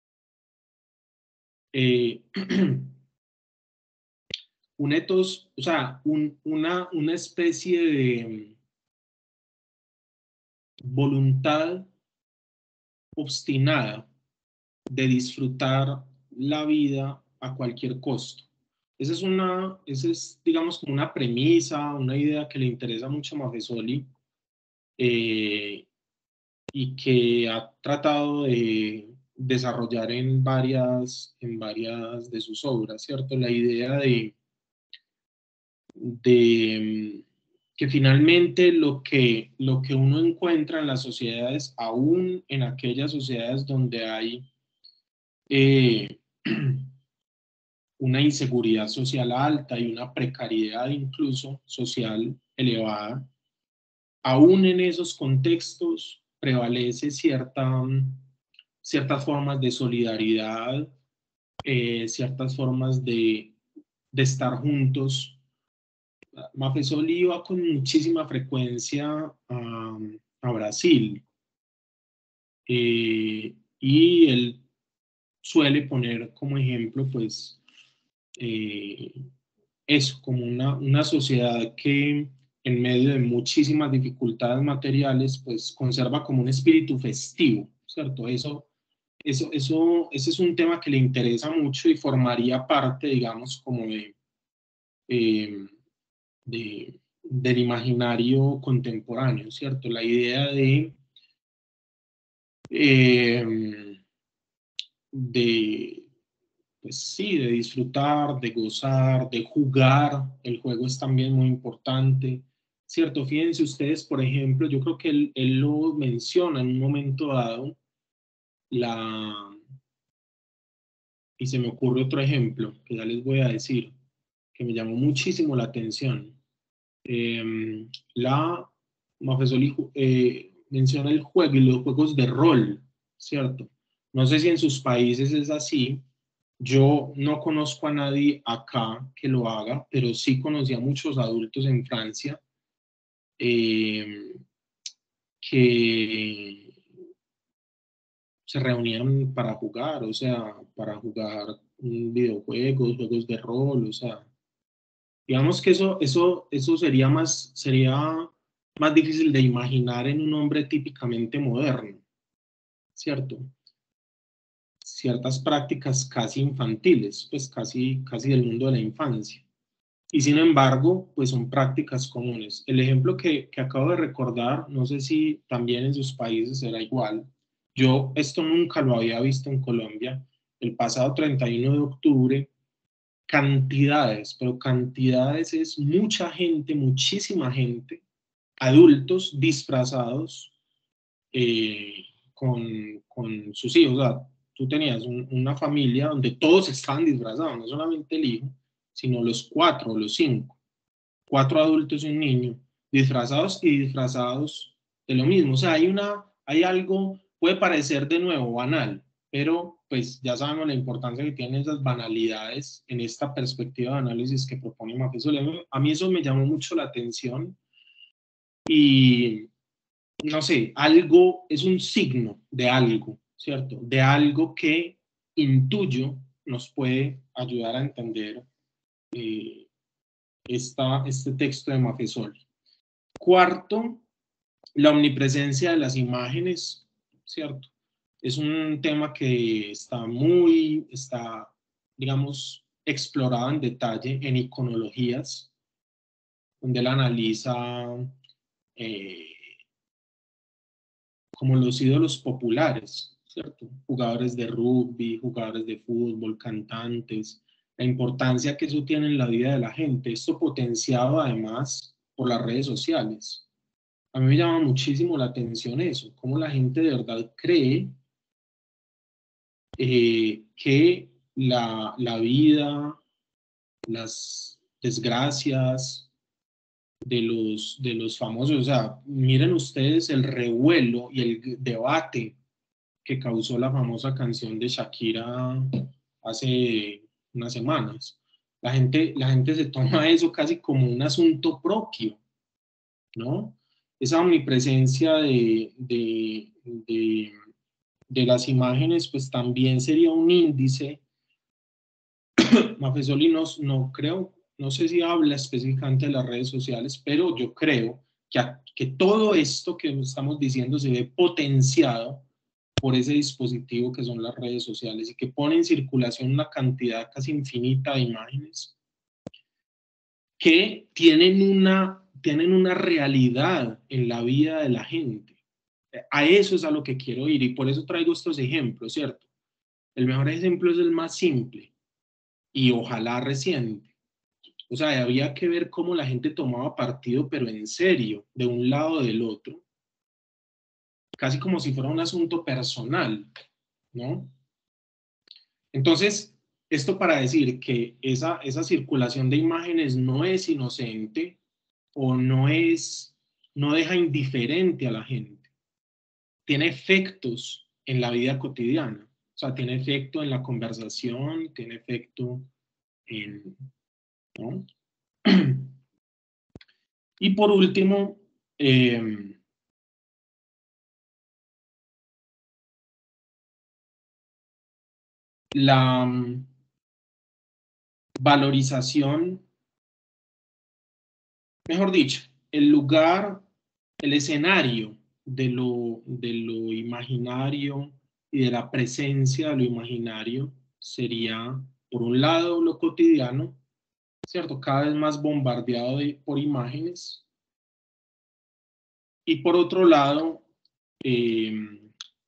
Eh, un etos, o sea, un, una, una especie de voluntad obstinada de disfrutar la vida a cualquier costo. Esa es una, esa es, digamos, como una premisa, una idea que le interesa mucho a Maffesoli, eh, y que ha tratado de desarrollar en varias, en varias de sus obras, ¿cierto? La idea de, de que finalmente lo que, lo que uno encuentra en las sociedades, aún en aquellas sociedades donde hay eh, una inseguridad social alta y una precariedad incluso social elevada, aún en esos contextos prevalece cierta, ciertas formas de solidaridad, eh, ciertas formas de, de estar juntos. Maffesoli iba con muchísima frecuencia a, a Brasil, eh, y él suele poner como ejemplo, pues, eh, eso, como una, una sociedad que en medio de muchísimas dificultades materiales, pues conserva como un espíritu festivo, ¿cierto? Eso, eso, eso, ese es un tema que le interesa mucho y formaría parte, digamos, como de, eh, de, del imaginario contemporáneo, ¿cierto? La idea de, eh, de pues sí, de disfrutar, de gozar, de jugar. El juego es también muy importante, ¿cierto? Fíjense ustedes, por ejemplo, yo creo que él, él lo menciona en un momento dado, la, y se me ocurre otro ejemplo que ya les voy a decir, que me llamó muchísimo la atención. Eh, la Maffesoli eh, menciona el juego y los juegos de rol, ¿cierto? No sé si en sus países es así. Yo no conozco a nadie acá que lo haga, pero sí conocí a muchos adultos en Francia eh, que se reunían para jugar, o sea, para jugar videojuegos, juegos de rol, o sea, digamos que eso, eso, eso sería más, sería más difícil de imaginar en un hombre típicamente moderno, ¿cierto? Ciertas prácticas casi infantiles, pues casi, casi del mundo de la infancia. Y sin embargo, pues son prácticas comunes. El ejemplo que, que acabo de recordar, no sé si también en sus países era igual. Yo esto nunca lo había visto en Colombia. El pasado treinta y uno de octubre, cantidades, pero cantidades es mucha gente, muchísima gente, adultos disfrazados eh, con, con sus hijos. O sea, tú tenías un, una familia donde todos estaban disfrazados, no solamente el hijo, sino los cuatro o los cinco, cuatro adultos y un niño, disfrazados y disfrazados de lo mismo. O sea, hay, una, hay algo, puede parecer de nuevo banal, pero pues ya sabemos la importancia que tienen esas banalidades en esta perspectiva de análisis que propone Maffesoli. A mí eso me llamó mucho la atención y no sé, algo es un signo de algo, ¿cierto? De algo que intuyo nos puede ayudar a entender eh, esta, este texto de Maffesoli. Cuarto, la omnipresencia de las imágenes, ¿cierto? Es un tema que está muy, está, digamos, explorado en detalle en iconologías, donde él analiza eh, como los ídolos populares, ¿cierto? Jugadores de rugby, jugadores de fútbol, cantantes, la importancia que eso tiene en la vida de la gente. Esto potenciado además por las redes sociales. A mí me llama muchísimo la atención eso, cómo la gente de verdad cree eh, que la, la vida, las desgracias de los, de los famosos, o sea, miren ustedes el revuelo y el debate que causó la famosa canción de Shakira hace unas semanas. La gente, la gente se toma eso casi como un asunto propio, ¿no? Esa omnipresencia de, de, de, de las imágenes, pues también sería un índice. Mafezoli no, no creo, no sé si habla específicamente de las redes sociales, pero yo creo que, a, que todo esto que estamos diciendo se ve potenciado por ese dispositivo que son las redes sociales y que pone en circulación una cantidad casi infinita de imágenes que tienen una, tienen una realidad en la vida de la gente. A eso es a lo que quiero ir y por eso traigo estos ejemplos, ¿cierto? El mejor ejemplo es el más simple y ojalá reciente. O sea, había que ver cómo la gente tomaba partido, pero en serio, de un lado o del otro, casi como si fuera un asunto personal, ¿no? Entonces, esto para decir que esa, esa circulación de imágenes no es inocente o no es, no deja indiferente a la gente. Tiene efectos en la vida cotidiana. O sea, tiene efecto en la conversación, tiene efecto en, ¿no? Y por último, eh, la um, valorización, mejor dicho, el lugar, el escenario de lo, de lo imaginario y de la presencia de lo imaginario sería, por un lado, lo cotidiano, ¿cierto? Cada vez más bombardeado de, por imágenes. Y por otro lado, eh,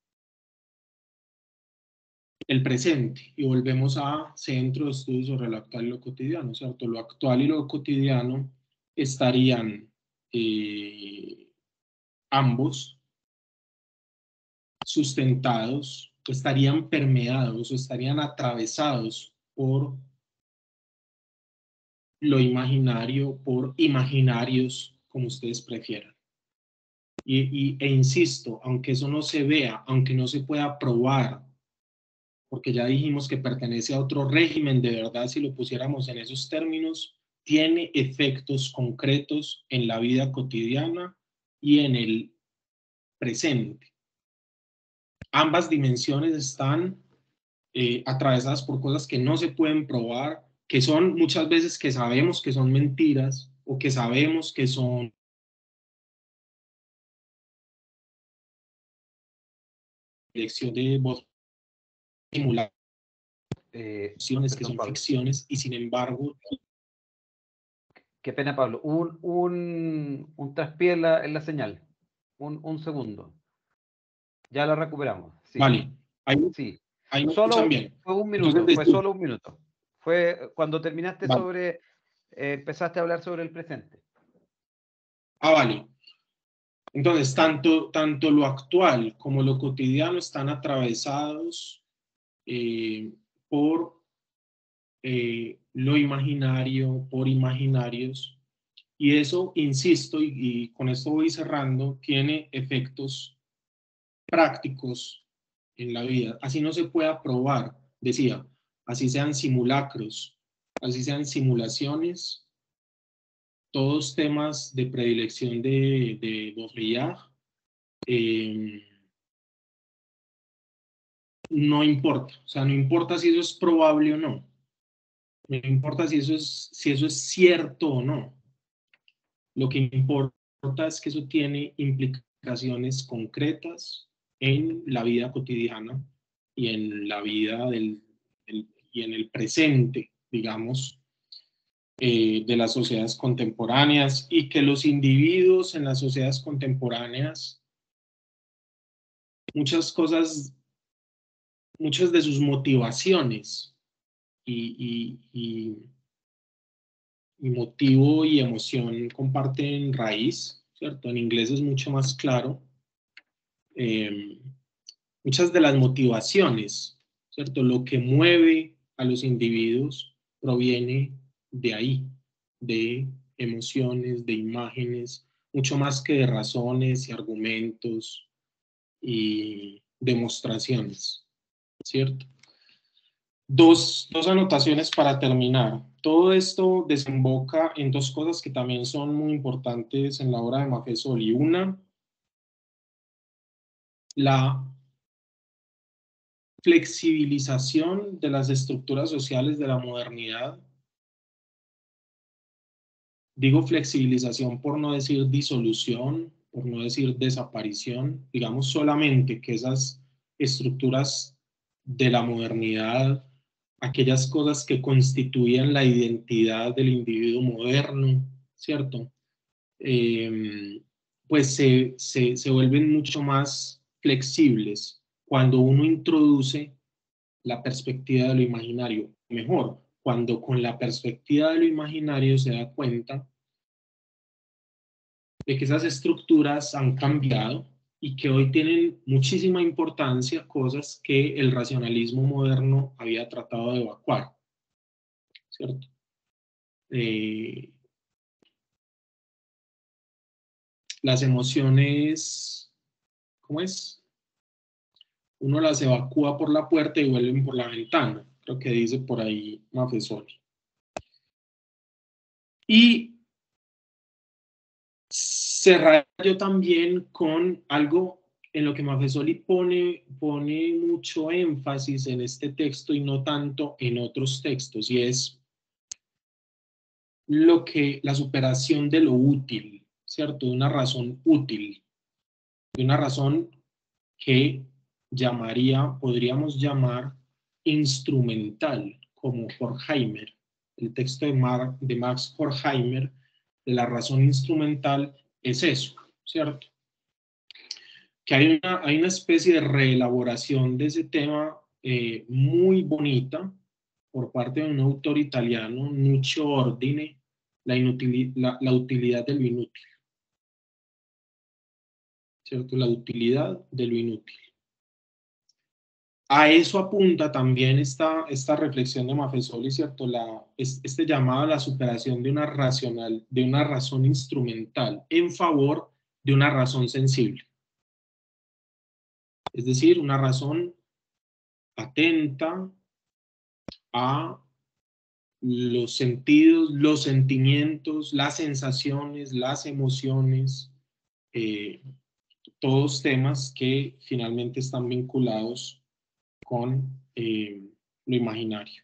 el presente. Y volvemos a Centro de Estudios sobre lo Actual y lo Cotidiano, ¿cierto? Lo actual y lo cotidiano estarían eh, ambos sustentados, estarían permeados o estarían atravesados por lo imaginario, por imaginarios, como ustedes prefieran. Y, y, e insisto, aunque eso no se vea, aunque no se pueda probar, porque ya dijimos que pertenece a otro régimen, de verdad, si lo pusiéramos en esos términos, tiene efectos concretos en la vida cotidiana y en el presente. Ambas dimensiones están eh, atravesadas por cosas que no se pueden probar, que son muchas veces que sabemos que son mentiras o que sabemos que son dirección de voz simuladas, Eh, que son Pablo. ficciones y sin embargo... Qué pena, Pablo. Un, un, un traspié en la, en la señal. Un, un segundo. Ya la recuperamos. Sí. Vale. Ahí, sí. ahí me Solo escuchan bien. fue un minuto. Entonces, fue solo un minuto. Fue cuando terminaste vale. sobre... Eh, empezaste a hablar sobre el presente. Ah, vale. Entonces, tanto, tanto lo actual como lo cotidiano están atravesados eh, por eh, lo imaginario, por imaginarios, y eso, insisto, y, y con esto voy cerrando, tiene efectos prácticos en la vida. Así no se pueda probar, decía, así sean simulacros, así sean simulaciones, todos temas de predilección de, de Baudrillard. Eh, no importa, o sea, no importa si eso es probable o no, no importa si eso es, si eso es cierto o no, lo que importa es que eso tiene implicaciones concretas en la vida cotidiana y en la vida del, del y en el presente digamos, eh, de las sociedades contemporáneas, y que los individuos en las sociedades contemporáneas, muchas cosas, muchas de sus motivaciones y, y, y, y motivo y emoción comparten raíz, ¿cierto? En inglés es mucho más claro. Eh, muchas de las motivaciones, ¿cierto? Lo que mueve a los individuos proviene de ahí, de emociones, de imágenes, mucho más que de razones y argumentos y demostraciones, ¿cierto? Dos, dos anotaciones para terminar. Todo esto desemboca en dos cosas que también son muy importantes en la obra de Maffesoli. Una, la flexibilización de las estructuras sociales de la modernidad. Digo flexibilización por no decir disolución, por no decir desaparición, digamos solamente que esas estructuras de la modernidad, aquellas cosas que constituían la identidad del individuo moderno, ¿cierto? Eh, pues se, se, se vuelven mucho más flexibles cuando uno introduce la perspectiva de lo imaginario. Mejor, cuando con la perspectiva de lo imaginario se da cuenta de que esas estructuras han cambiado y que hoy tienen muchísima importancia, cosas que el racionalismo moderno había tratado de evacuar, ¿cierto? Eh, las emociones, ¿cómo es? Uno las evacúa por la puerta y vuelven por la ventana, creo que dice por ahí Maffesoli. Y cerrar yo también con algo en lo que Maffesoli pone, pone mucho énfasis en este texto y no tanto en otros textos, y es lo que, la superación de lo útil, ¿cierto? De una razón útil, de una razón que llamaría, podríamos llamar instrumental, como Horkheimer. El texto de, Mar, de Max Horkheimer, de la razón instrumental, es eso, ¿cierto? Que hay una, hay una especie de reelaboración de ese tema eh, muy bonita por parte de un autor italiano, Nuccio Ordine, la, inutil, la, la utilidad de lo inútil, ¿cierto? La utilidad de lo inútil. A eso apunta también esta, esta reflexión de Maffesoli, ¿cierto? La, este llamado a la superación de una, racional, de una razón instrumental en favor de una razón sensible. Es decir, una razón atenta a los sentidos, los sentimientos, las sensaciones, las emociones, eh, todos temas que finalmente están vinculados con eh, lo imaginario.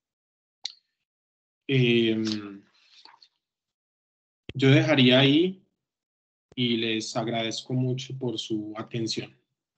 Eh, yo dejaría ahí y les agradezco mucho por su atención.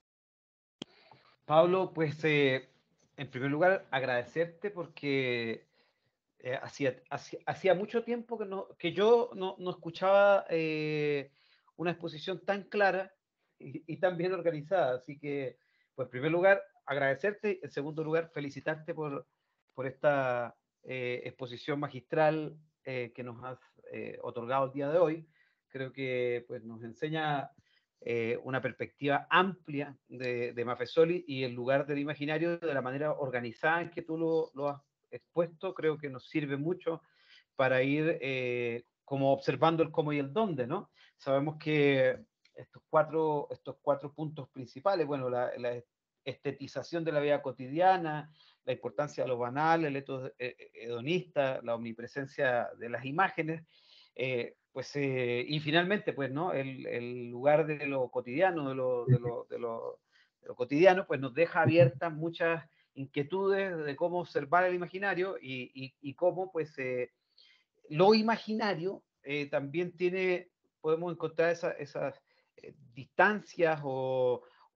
Pablo, pues eh, en primer lugar agradecerte porque eh, hacía, hacía, hacía mucho tiempo que, no, que yo no, no escuchaba eh, una exposición tan clara y, y tan bien organizada. Así que, pues en primer lugar, agradecerte. En segundo lugar, felicitarte por, por esta eh, exposición magistral eh, que nos has eh, otorgado el día de hoy. Creo que pues, nos enseña eh, una perspectiva amplia de, de Maffesoli y el lugar del imaginario de la manera organizada en que tú lo, lo has expuesto. Creo que nos sirve mucho para ir eh, como observando el cómo y el dónde, ¿no? Sabemos que estos cuatro, estos cuatro puntos principales, bueno, la, la estetización de la vida cotidiana, la importancia de lo banal, el eto hedonista, la omnipresencia de las imágenes, eh, pues, eh, y finalmente, pues, ¿no? El, el lugar de lo cotidiano, de lo, de, lo, de, lo, de lo cotidiano, pues nos deja abiertas muchas inquietudes de cómo observar el imaginario y, y, y cómo, pues, eh, lo imaginario eh, también tiene, podemos encontrar esa, esas eh, distancias o,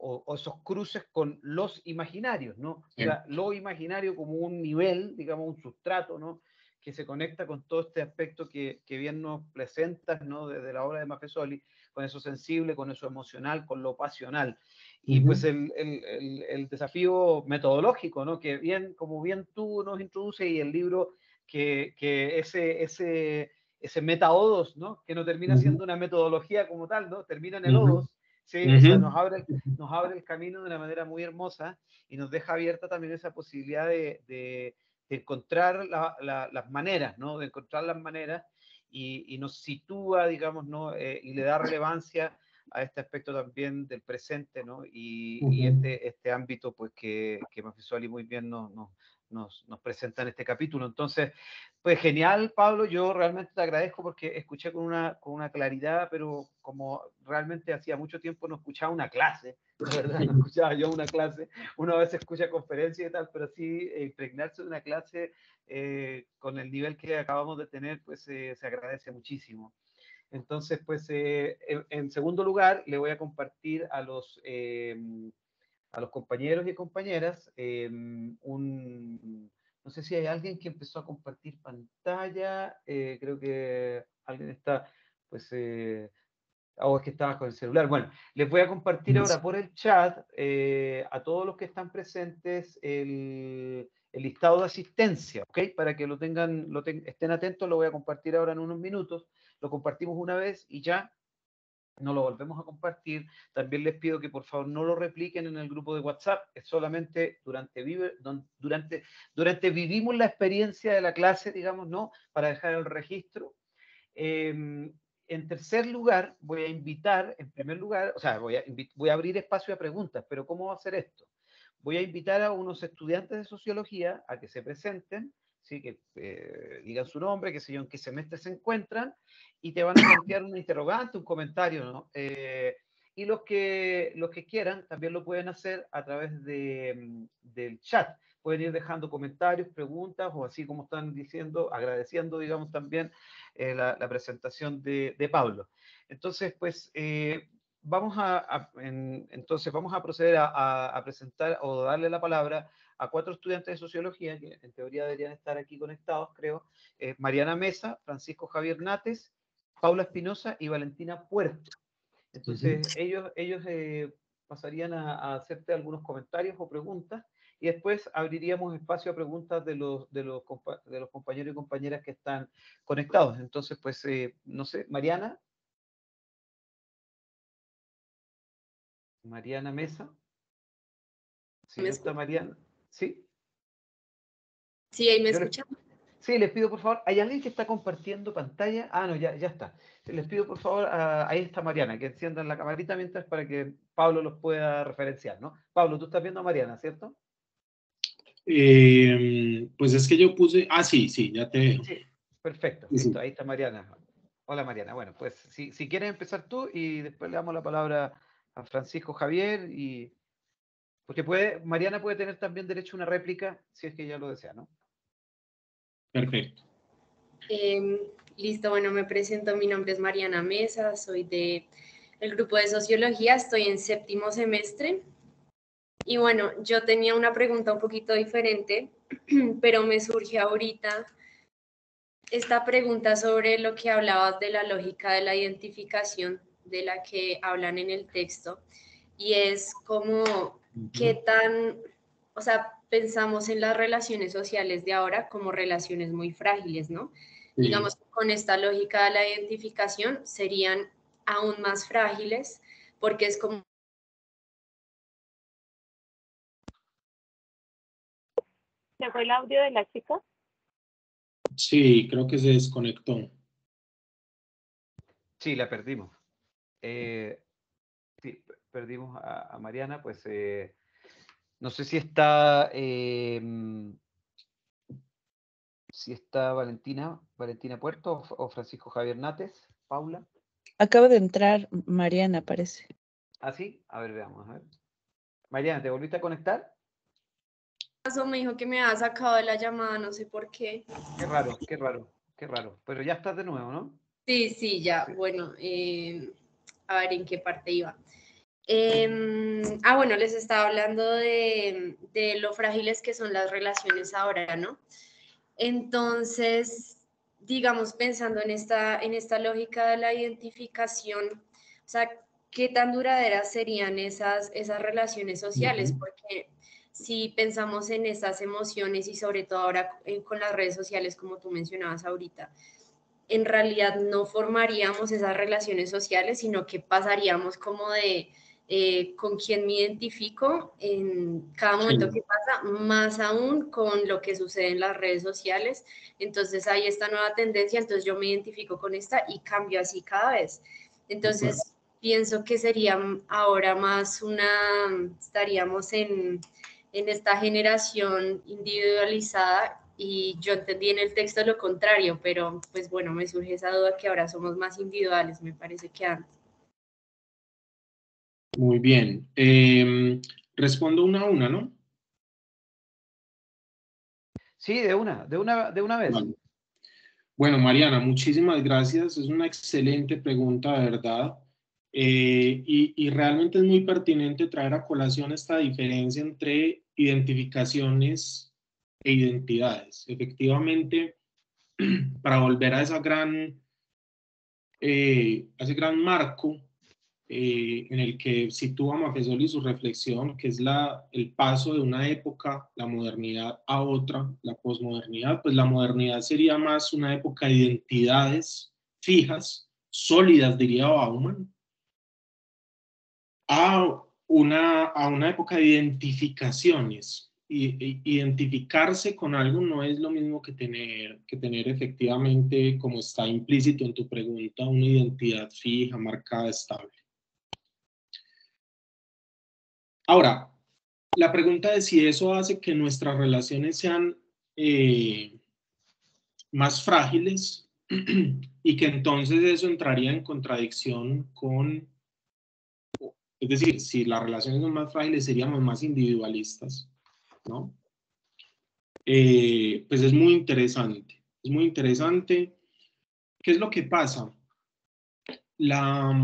o, o esos cruces con los imaginarios, ¿no? Sí. O sea, lo imaginario como un nivel, digamos, un sustrato, ¿no? Que se conecta con todo este aspecto que, que bien nos presentas, ¿no? Desde la obra de Maffesoli, con eso sensible, con eso emocional, con lo pasional. Y uh-huh. pues el, el, el, el desafío metodológico, ¿no? Que bien, como bien tú nos introduces y el libro, que, que ese, ese, ese meta-odos, ¿no? Que no termina uh-huh. siendo una metodología como tal, ¿no? Termina en el uh-huh. odos, ¿sí? Uh-huh. O sea, nos abre, nos abre el camino de una manera muy hermosa y nos deja abierta también esa posibilidad de, de, de encontrar la, la, las maneras, ¿no? De encontrar las maneras y, y nos sitúa, digamos, ¿no? Eh, y le da relevancia a este aspecto también del presente, ¿no? Y, uh-huh. y este, este ámbito, pues, que, que Maffesoli muy bien nos, nos, nos, nos presenta en este capítulo. Entonces, pues genial, Pablo, yo realmente te agradezco porque escuché con una, con una claridad, pero como realmente hacía mucho tiempo no escuchaba una clase, de verdad, no escuchaba yo una clase, uno a veces escucha conferencias y tal, pero sí eh, impregnarse de una clase eh, con el nivel que acabamos de tener, pues eh, se agradece muchísimo. Entonces, pues eh, en, en segundo lugar, le voy a compartir a los... Eh, a los compañeros y compañeras, eh, un, no sé si hay alguien que empezó a compartir pantalla, eh, creo que alguien está, pues, eh, o es que estabas con el celular. Bueno, les voy a compartir ahora por el chat eh, a todos los que están presentes el, el listado de asistencia, ¿ok? Para que lo tengan, lo ten, estén atentos, lo voy a compartir ahora en unos minutos, lo compartimos una vez y ya no lo volvemos a compartir. También les pido que por favor no lo repliquen en el grupo de WhatsApp, es solamente durante, vive, durante, durante vivimos la experiencia de la clase, digamos, ¿no? Para dejar el registro. Eh, en tercer lugar, voy a invitar, en primer lugar, o sea, voy a, voy a abrir espacio a preguntas, pero ¿cómo va a hacer esto? Voy a invitar a unos estudiantes de sociología a que se presenten, ¿sí? Que eh, digan su nombre, qué sé yo, en qué semestre se encuentran, y te van a plantear un interrogante, un comentario, ¿no? Eh, y los que, los que quieran también lo pueden hacer a través de, del chat. Pueden ir dejando comentarios, preguntas, o así como están diciendo, agradeciendo, digamos, también eh, la, la presentación de, de Pablo. Entonces, pues, eh, vamos a, a en, entonces vamos a proceder a, a, a presentar o darle la palabra a cuatro estudiantes de sociología, que en teoría deberían estar aquí conectados, creo. Eh, Mariana Mesa, Francisco Javier Nates, Paula Espinosa y Valentina Puerto. Entonces, uh-huh. ellos, ellos eh, pasarían a, a hacerte algunos comentarios o preguntas y después abriríamos espacio a preguntas de los, de los, de los compañeros y compañeras que están conectados. Entonces, pues, eh, no sé, Mariana. Mariana Mesa. Si no está Mariana. ¿Sí? Sí, ahí me escuchan. Sí, les pido por favor, ¿hay alguien que está compartiendo pantalla? Ah, no, ya, ya está. Les pido por favor, a, ahí está Mariana, que enciendan la camarita mientras para que Pablo los pueda referenciar, ¿no? Pablo, tú estás viendo a Mariana, ¿cierto? Eh, pues es que yo puse, ah, sí, sí, ya te veo. Sí, perfecto, sí, listo, ahí está Mariana. Hola Mariana, bueno, pues si, si quieres empezar tú y después le damos la palabra a Francisco Javier y... Porque puede, Mariana puede tener también derecho a una réplica si es que ella lo desea, ¿no? Perfecto. Eh, listo, bueno, me presento, mi nombre es Mariana Mesa, soy de el grupo de sociología, estoy en séptimo semestre y bueno, yo tenía una pregunta un poquito diferente, pero me surge ahorita esta pregunta sobre lo que hablabas de la lógica de la identificación de la que hablan en el texto y es como uh-huh. qué tan, o sea, pensamos en las relaciones sociales de ahora como relaciones muy frágiles, ¿no? Sí. Digamos, con esta lógica de la identificación serían aún más frágiles porque es como... ¿Se fue el audio de la chica? Sí, creo que se desconectó. Sí, la perdimos. Eh, sí, perdimos a, a Mariana, pues eh, no sé si está... Eh, si está Valentina, Valentina Puerto o, o Francisco Javier Nates, Paula. Acaba de entrar Mariana, parece. ¿Ah, sí? A ver, veamos, a ver. Mariana, ¿te volviste a conectar? Me dijo que me ha sacado de la llamada, no sé por qué. Qué raro, qué raro, qué raro. Pero ya estás de nuevo, ¿no? Sí, sí, ya. Sí. Bueno, eh, a ver en qué parte iba. Eh, ah, bueno, les estaba hablando de, de lo frágiles que son las relaciones ahora, ¿no? Entonces, digamos, pensando en esta, en esta lógica de la identificación, o sea, ¿qué tan duraderas serían esas, esas relaciones sociales? Ujú. Porque si pensamos en estas emociones y sobre todo ahora eh, con las redes sociales, como tú mencionabas ahorita, en realidad no formaríamos esas relaciones sociales, sino que pasaríamos como de eh, con quién me identifico en cada momento Sí, que pasa, más aún con lo que sucede en las redes sociales. Entonces hay esta nueva tendencia, entonces yo me identifico con esta y cambio así cada vez. de acuerdo. Entonces pienso que sería ahora más una, estaríamos en, en esta generación individualizada y yo entendí en el texto lo contrario, pero pues bueno, me surge esa duda que ahora somos más individuales, me parece que antes. Muy bien. Eh, respondo una a una, ¿no? Sí, de una, de una, de una vez. Vale. Bueno, Mariana, muchísimas gracias. Es una excelente pregunta, de verdad. Eh, y, y realmente es muy pertinente traer a colación esta diferencia entre identificaciones e identidades. Efectivamente, para volver a esa gran, eh, a ese gran marco eh, en el que sitúa Maffesoli su reflexión, que es la, el paso de una época, la modernidad, a otra, la posmodernidad, pues la modernidad sería más una época de identidades fijas, sólidas, diría Bauman, a una, a una época de identificaciones. Y, y, identificarse con algo no es lo mismo que tener, que tener efectivamente, como está implícito en tu pregunta, una identidad fija, marcada, estable. Ahora, la pregunta de si eso hace que nuestras relaciones sean eh, más frágiles y que entonces eso entraría en contradicción con, es decir, si las relaciones son más frágiles seríamos más individualistas, ¿no? Eh, pues es muy interesante, es muy interesante. ¿Qué es lo que pasa? La,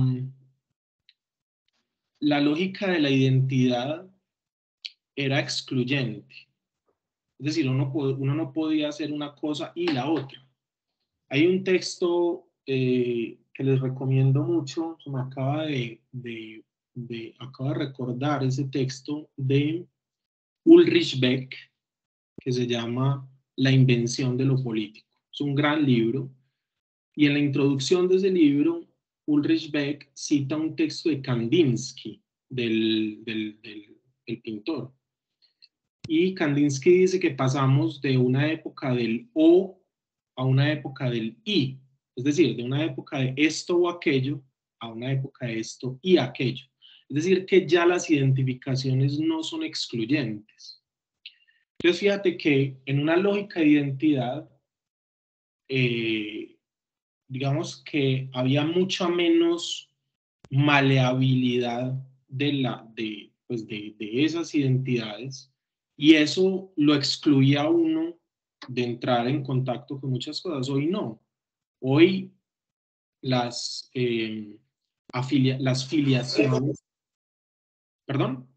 la lógica de la identidad era excluyente. Es decir, uno, uno no podía hacer una cosa y la otra. Hay un texto eh, que les recomiendo mucho, se me acaba de, de, de, acabo de recordar ese texto de Ulrich Beck, que se llama La invención de lo político. Es un gran libro, y en la introducción de ese libro, Ulrich Beck cita un texto de Kandinsky, del, del, del, del pintor. Y Kandinsky dice que pasamos de una época del o a una época del y, es decir, de una época de esto o aquello a una época de esto y aquello. Es decir, que ya las identificaciones no son excluyentes. Entonces, fíjate que en una lógica de identidad, eh, digamos que había mucha menos maleabilidad de, la, de, pues de, de esas identidades, y eso lo excluía a uno de entrar en contacto con muchas cosas. Hoy no. Hoy las, eh, afilia las filiaciones... ¿Perdón?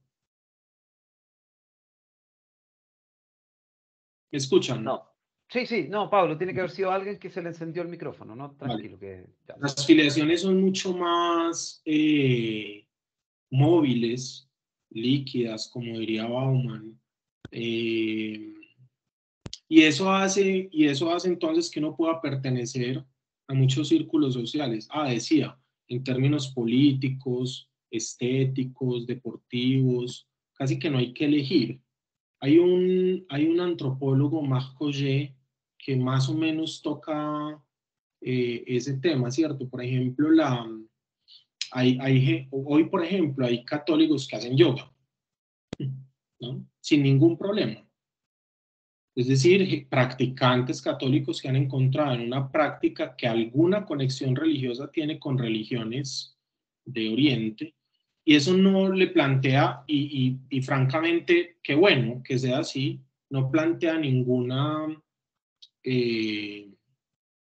¿Me escuchan? No. Sí, sí, no, Pablo, tiene que haber sido alguien que se le encendió el micrófono, ¿no? Vale. Tranquilo, que ya. Las filiaciones son mucho más eh, móviles, líquidas, como diría Bauman. Eh, y, eso hace, y eso hace entonces que uno pueda pertenecer a muchos círculos sociales. Ah, decía, en términos políticos, estéticos, deportivos, casi que no hay que elegir. Hay un, hay un antropólogo, Marc Collet, que más o menos toca eh, ese tema, ¿cierto? Por ejemplo, la, hay, hay, hoy, por ejemplo, hay católicos que hacen yoga, ¿no? Sin ningún problema. Es decir, practicantes católicos que han encontrado en una práctica que alguna conexión religiosa tiene con religiones de Oriente, y eso no le plantea, y, y, y francamente, qué bueno que sea así, no plantea ninguna, eh,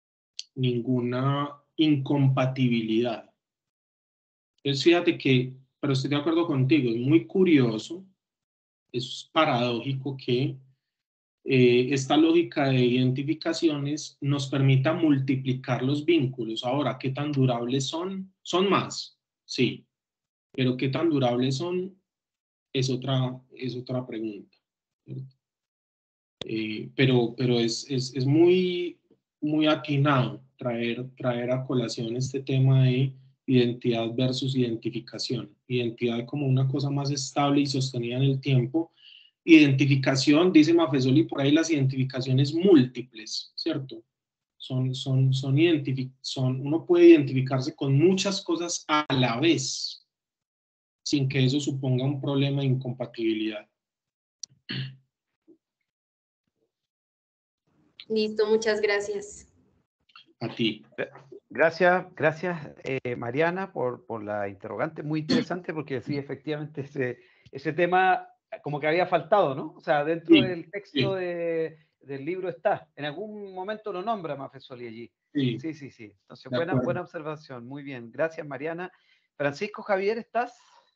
ninguna incompatibilidad. Entonces, fíjate que pero estoy de acuerdo contigo, es muy curioso, es paradójico que eh, esta lógica de identificaciones nos permita multiplicar los vínculos. Ahora, ¿qué tan durables son? Son más, sí, pero ¿qué tan durables son? Es otra, es otra pregunta. Eh, pero pero es, es, es muy, muy atinado traer, traer a colación este tema de identidad versus identificación. Identidad como una cosa más estable y sostenida en el tiempo. Identificación, dice Maffesoli por ahí, las identificaciones múltiples, ¿cierto? Son, son, son, identific son, uno puede identificarse con muchas cosas a la vez, sin que eso suponga un problema de incompatibilidad. Listo, muchas gracias. A ti. Gracias, gracias eh, Mariana por, por la interrogante, muy interesante porque sí, efectivamente ese, ese tema como que había faltado, ¿no? O sea, dentro Sí, del texto sí. de, del libro está, en algún momento lo nombra Maffesoli allí. Sí, Sí, sí, sí. Entonces, de buena, acuerdo. buena observación, muy bien. Gracias Mariana. Francisco Javier, ¿estás?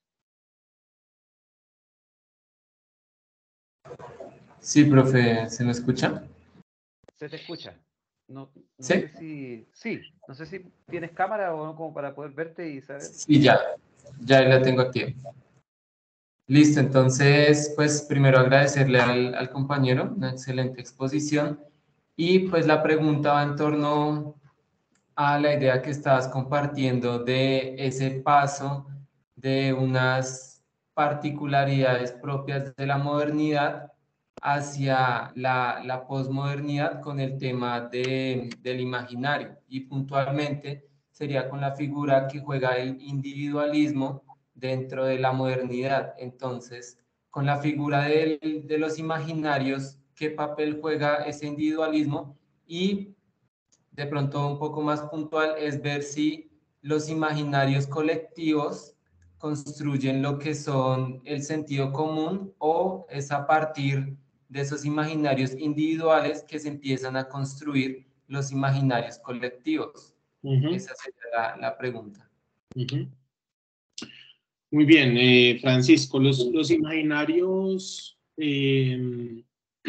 Sí, profe, ¿se me escucha? Se te escucha. No, no ¿Sí? sé si, sí, no sé si tienes cámara o no como para poder verte y saber. Sí, ya, ya la tengo activa. Listo, entonces, pues primero agradecerle al, al compañero, una excelente exposición. Y pues la pregunta va en torno a la idea que estabas compartiendo de ese paso de unas particularidades propias de la modernidad hacia la, la posmodernidad con el tema de, del imaginario, y puntualmente sería con la figura que juega el individualismo dentro de la modernidad. Entonces, con la figura de, de los imaginarios, ¿qué papel juega ese individualismo? Y de pronto un poco más puntual es ver si los imaginarios colectivos construyen lo que son el sentido común, o es a partir de esos imaginarios individuales que se empiezan a construir los imaginarios colectivos. Uh-huh. Esa sería la, la pregunta. Uh-huh. Muy bien, eh, Francisco, los, los imaginarios eh,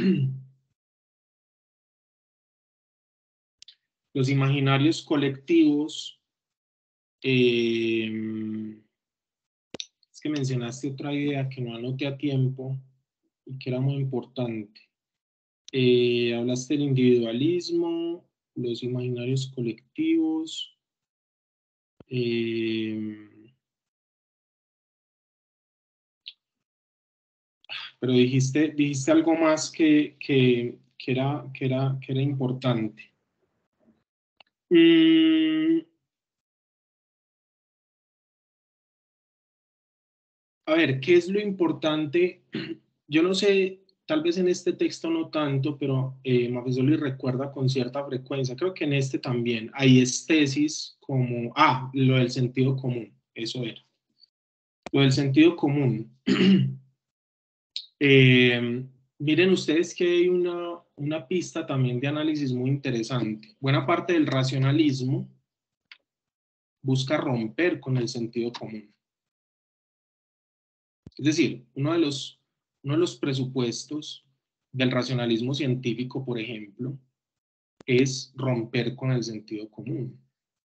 los imaginarios colectivos, eh, es que mencionaste otra idea que no anoté a tiempo y que era muy importante. Eh, hablaste del individualismo, los imaginarios colectivos, eh, pero dijiste, dijiste algo más que, que, que, era, que, era, que era importante. Mm, a ver, ¿qué es lo importante? Yo no sé, tal vez en este texto no tanto, pero eh, Maffesoli recuerda con cierta frecuencia, creo que en este también, hay estesis como, ah, lo del sentido común, eso era. Lo del sentido común. eh, miren ustedes que hay una, una pista también de análisis muy interesante. Buena parte del racionalismo busca romper con el sentido común. Es decir, uno de los, uno de los presupuestos del racionalismo científico, por ejemplo, es romper con el sentido común.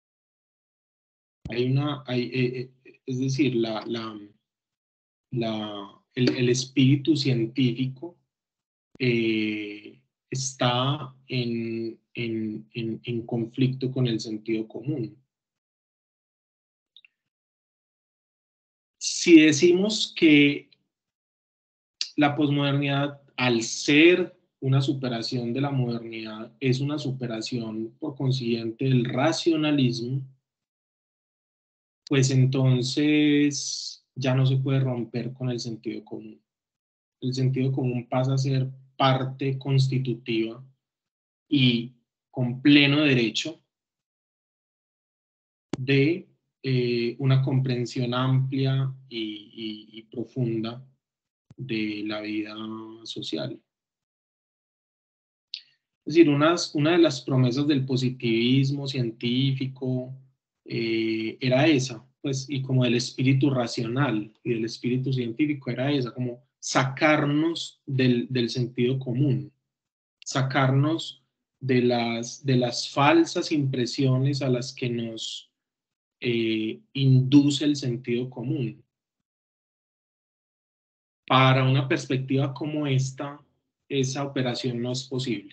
Hay una, hay, eh, eh, es decir, la, la, la, el, el espíritu científico eh, está en, en, en, en conflicto con el sentido común. Si decimos que la posmodernidad, al ser una superación de la modernidad, es una superación por consiguiente del racionalismo, pues entonces ya no se puede romper con el sentido común. El sentido común pasa a ser parte constitutiva y con pleno derecho de eh, una comprensión amplia y, y, y profunda de la vida social. Es decir, unas, una de las promesas del positivismo científico eh, era esa, pues, y como del espíritu racional y del espíritu científico era esa, como sacarnos del, del sentido común, sacarnos de las, de las falsas impresiones a las que nos eh, induce el sentido común. Para una perspectiva como esta, esa operación no es posible.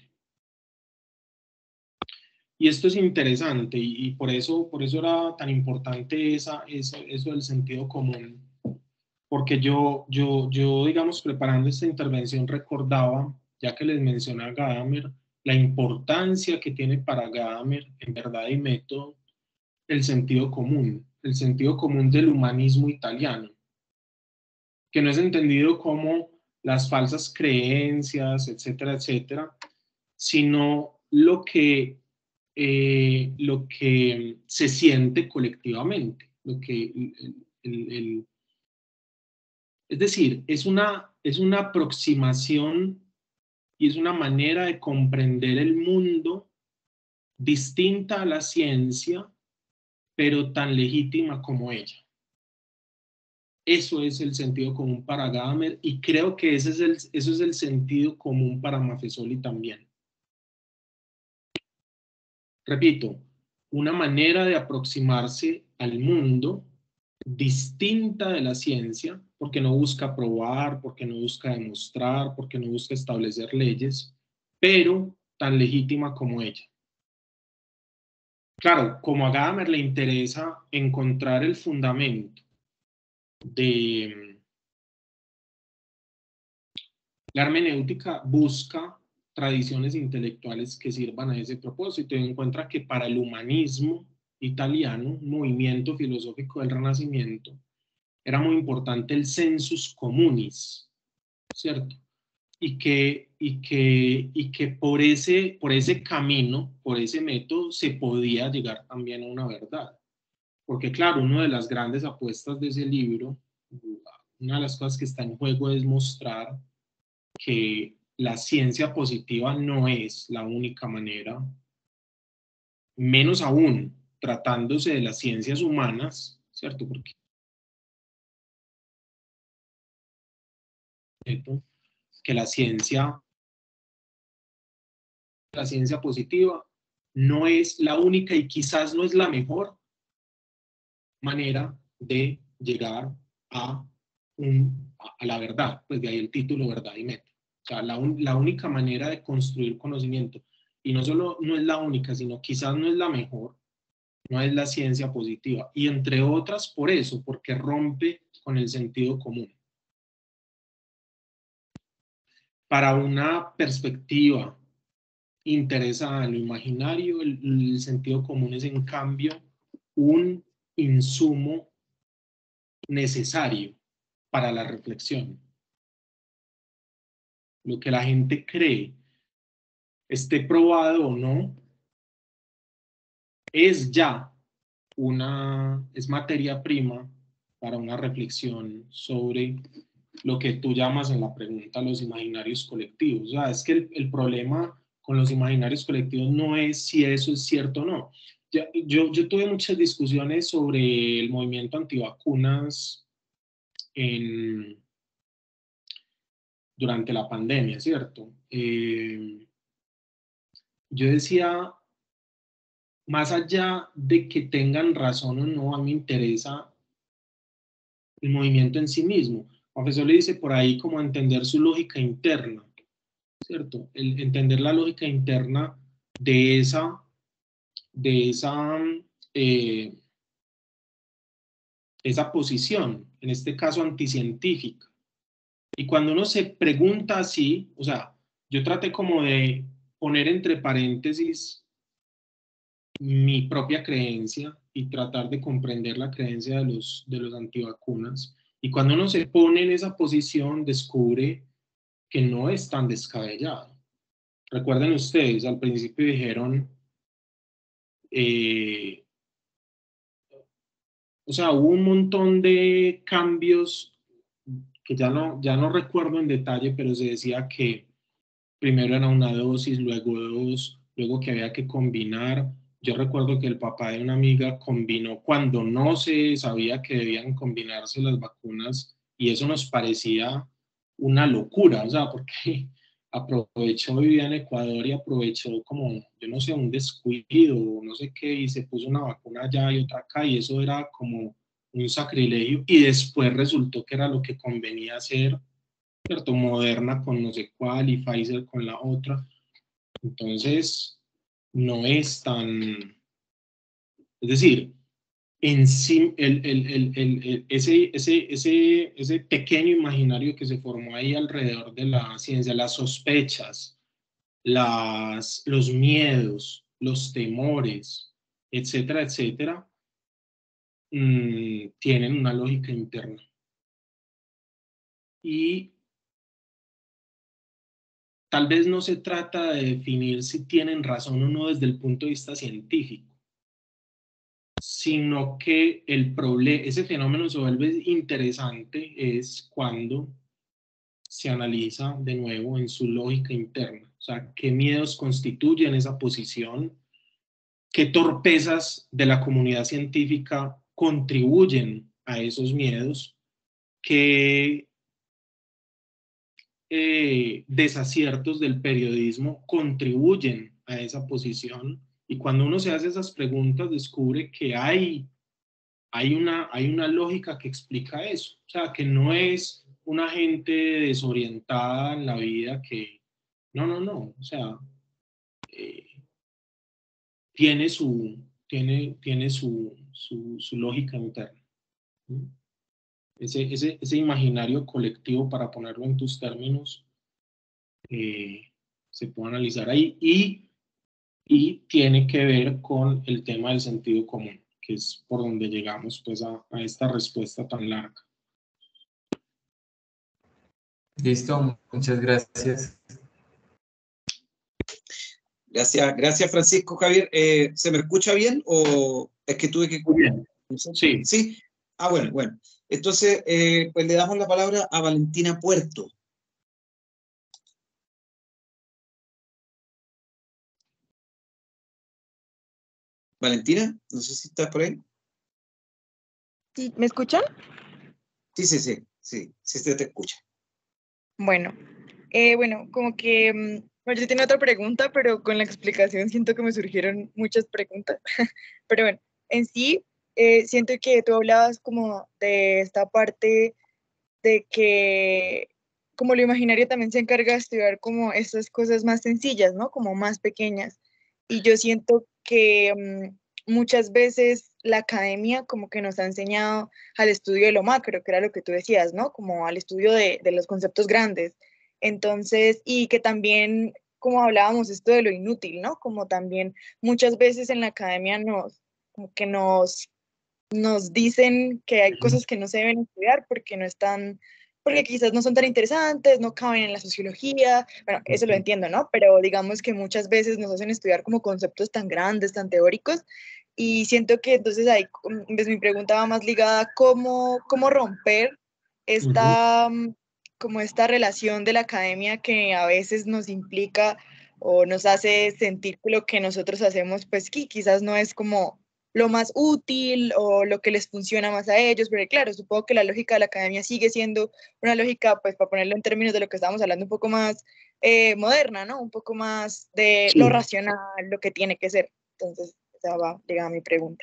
Y esto es interesante y, y por, eso, por eso era tan importante esa, esa, eso del sentido común. Porque yo, yo, yo, digamos, preparando esta intervención recordaba, ya que les mencioné a Gadamer, la importancia que tiene para Gadamer, en Verdad y Método, el sentido común, el sentido común del humanismo italiano, que no es entendido como las falsas creencias, etcétera, etcétera, sino lo que, eh, lo que se siente colectivamente, lo que el, el, el, es decir, es una, es una aproximación y es una manera de comprender el mundo distinta a la ciencia, pero tan legítima como ella. Eso es el sentido común para Gadamer y creo que ese es el, eso es el sentido común para Maffesoli también. Repito, una manera de aproximarse al mundo distinta de la ciencia, porque no busca probar, porque no busca demostrar, porque no busca establecer leyes, pero tan legítima como ella. Claro, como a Gadamer le interesa encontrar el fundamento de la hermenéutica, busca tradiciones intelectuales que sirvan a ese propósito y encuentra que para el humanismo italiano, un movimiento filosófico del Renacimiento, era muy importante el sensus communis, ¿cierto? Y que, y que, y que por, ese, por ese camino, por ese método, se podía llegar también a una verdad. Porque claro, una de las grandes apuestas de ese libro, una de las cosas que está en juego es mostrar que la ciencia positiva no es la única manera, menos aún tratándose de las ciencias humanas, ¿cierto? Porque que la ciencia, la ciencia positiva no es la única y quizás no es la mejor manera de llegar a, un, a la verdad, pues de ahí el título Verdad y Método. O sea, la, un, la única manera de construir conocimiento, y no solo no es la única, sino quizás no es la mejor, no es la ciencia positiva, y entre otras por eso, porque rompe con el sentido común. Para una perspectiva interesada en lo imaginario, el, el sentido común es en cambio un insumo necesario para la reflexión. Lo que la gente cree, esté probado o no, es ya una, es materia prima para una reflexión sobre lo que tú llamas en la pregunta los imaginarios colectivos. O sea, es que el, el problema con los imaginarios colectivos no es si eso es cierto o no. Yo, yo, yo tuve muchas discusiones sobre el movimiento antivacunas en, durante la pandemia, ¿cierto? Eh, yo decía, más allá de que tengan razón o no, a mí me interesa el movimiento en sí mismo. Maffesoli dice por ahí como entender su lógica interna, ¿cierto? El entender la lógica interna de esa, de esa, eh, esa posición, en este caso anticientífica. Y cuando uno se pregunta así, o sea, yo traté como de poner entre paréntesis mi propia creencia y tratar de comprender la creencia de los, de los antivacunas. Y cuando uno se pone en esa posición, descubre que no es tan descabellado. Recuerden ustedes, al principio dijeron, eh, o sea, hubo un montón de cambios que ya no, ya no recuerdo en detalle, pero se decía que primero era una dosis, luego dos, luego que había que combinar. yo recuerdo que el papá de una amiga combinó cuando no se sabía que debían combinarse las vacunas y eso nos parecía una locura, o sea, porque aprovechó, vivía en Ecuador y aprovechó como, yo no sé, un descuido, no sé qué, y se puso una vacuna allá y otra acá, y eso era como un sacrilegio, y después resultó que era lo que convenía hacer, ¿cierto? Moderna con no sé cuál y Pfizer con la otra. Entonces, no es tan, es decir, en sí, el, el, el, el, ese, ese, ese, ese pequeño imaginario que se formó ahí alrededor de la ciencia, las sospechas, las, los miedos, los temores, etcétera, etcétera, mmm, tienen una lógica interna. Y tal vez no se trata de definir si tienen razón o no desde el punto de vista científico, sino que el problema, ese fenómeno se vuelve interesante es cuando se analiza de nuevo en su lógica interna. O sea, qué miedos constituyen esa posición, qué torpezas de la comunidad científica contribuyen a esos miedos, qué eh, desaciertos del periodismo contribuyen a esa posición. Y cuando uno se hace esas preguntas, descubre que hay, hay, una, hay una lógica que explica eso. O sea, que no es una gente desorientada en la vida que... No, no, no. O sea, eh, tiene, su, tiene, tiene su, su, su lógica interna. ¿Sí? Ese, ese, ese imaginario colectivo, para ponerlo en tus términos, eh, se puede analizar ahí. Y y tiene que ver con el tema del sentido común, que es por donde llegamos pues a, a esta respuesta tan larga. Listo, muchas gracias. Gracias, gracias Francisco. Javier, eh, ¿se me escucha bien o es que tuve que... Muy bien. Sí. Sí. Ah, bueno, bueno. Entonces, eh, pues le damos la palabra a Valentina Puerto. Valentina, no sé si estás por ahí. Sí, ¿me escuchan? Sí, sí, sí, sí, sí se te escucha. Bueno, eh, bueno, como que, mm, bueno, yo tenía otra pregunta, pero con la explicación siento que me surgieron muchas preguntas. Pero bueno, en sí, eh, siento que tú hablabas como de esta parte de que como lo imaginario también se encarga de estudiar como estas cosas más sencillas, ¿no? Como más pequeñas. Y yo siento que um, muchas veces la academia como que nos ha enseñado al estudio de lo macro, que era lo que tú decías, ¿no? Como al estudio de, de los conceptos grandes. Entonces, y que también, como hablábamos, esto de lo inútil, ¿no? Como también muchas veces en la academia nos, como que nos nos dicen que hay cosas que no se deben estudiar porque no están, porque quizás no son tan interesantes, no caben en la sociología, bueno, eso lo entiendo, ¿no? Pero digamos que muchas veces nos hacen estudiar como conceptos tan grandes, tan teóricos, y siento que entonces ahí, pues mi pregunta va más ligada a cómo, cómo romper esta, uh-huh. como esta relación de la academia que a veces nos implica o nos hace sentir que lo que nosotros hacemos, pues que quizás no es como lo más útil o lo que les funciona más a ellos, pero claro, supongo que la lógica de la academia sigue siendo una lógica, pues para ponerlo en términos de lo que estábamos hablando, un poco más eh, moderna, ¿no? Un poco más de sí. Lo racional, lo que tiene que ser. Entonces, esa va, llega mi pregunta.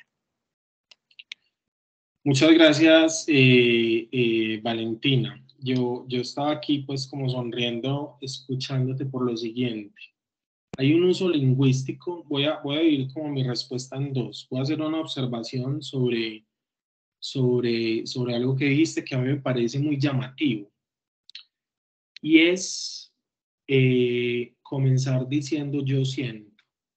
Muchas gracias, eh, eh, Valentina. Yo, yo estaba aquí pues como sonriendo, escuchándote por lo siguiente. Hay un uso lingüístico, voy a, voy a dividir como mi respuesta en dos. Voy a hacer una observación sobre, sobre, sobre algo que dijiste que a mí me parece muy llamativo. Y es eh, comenzar diciendo yo siento.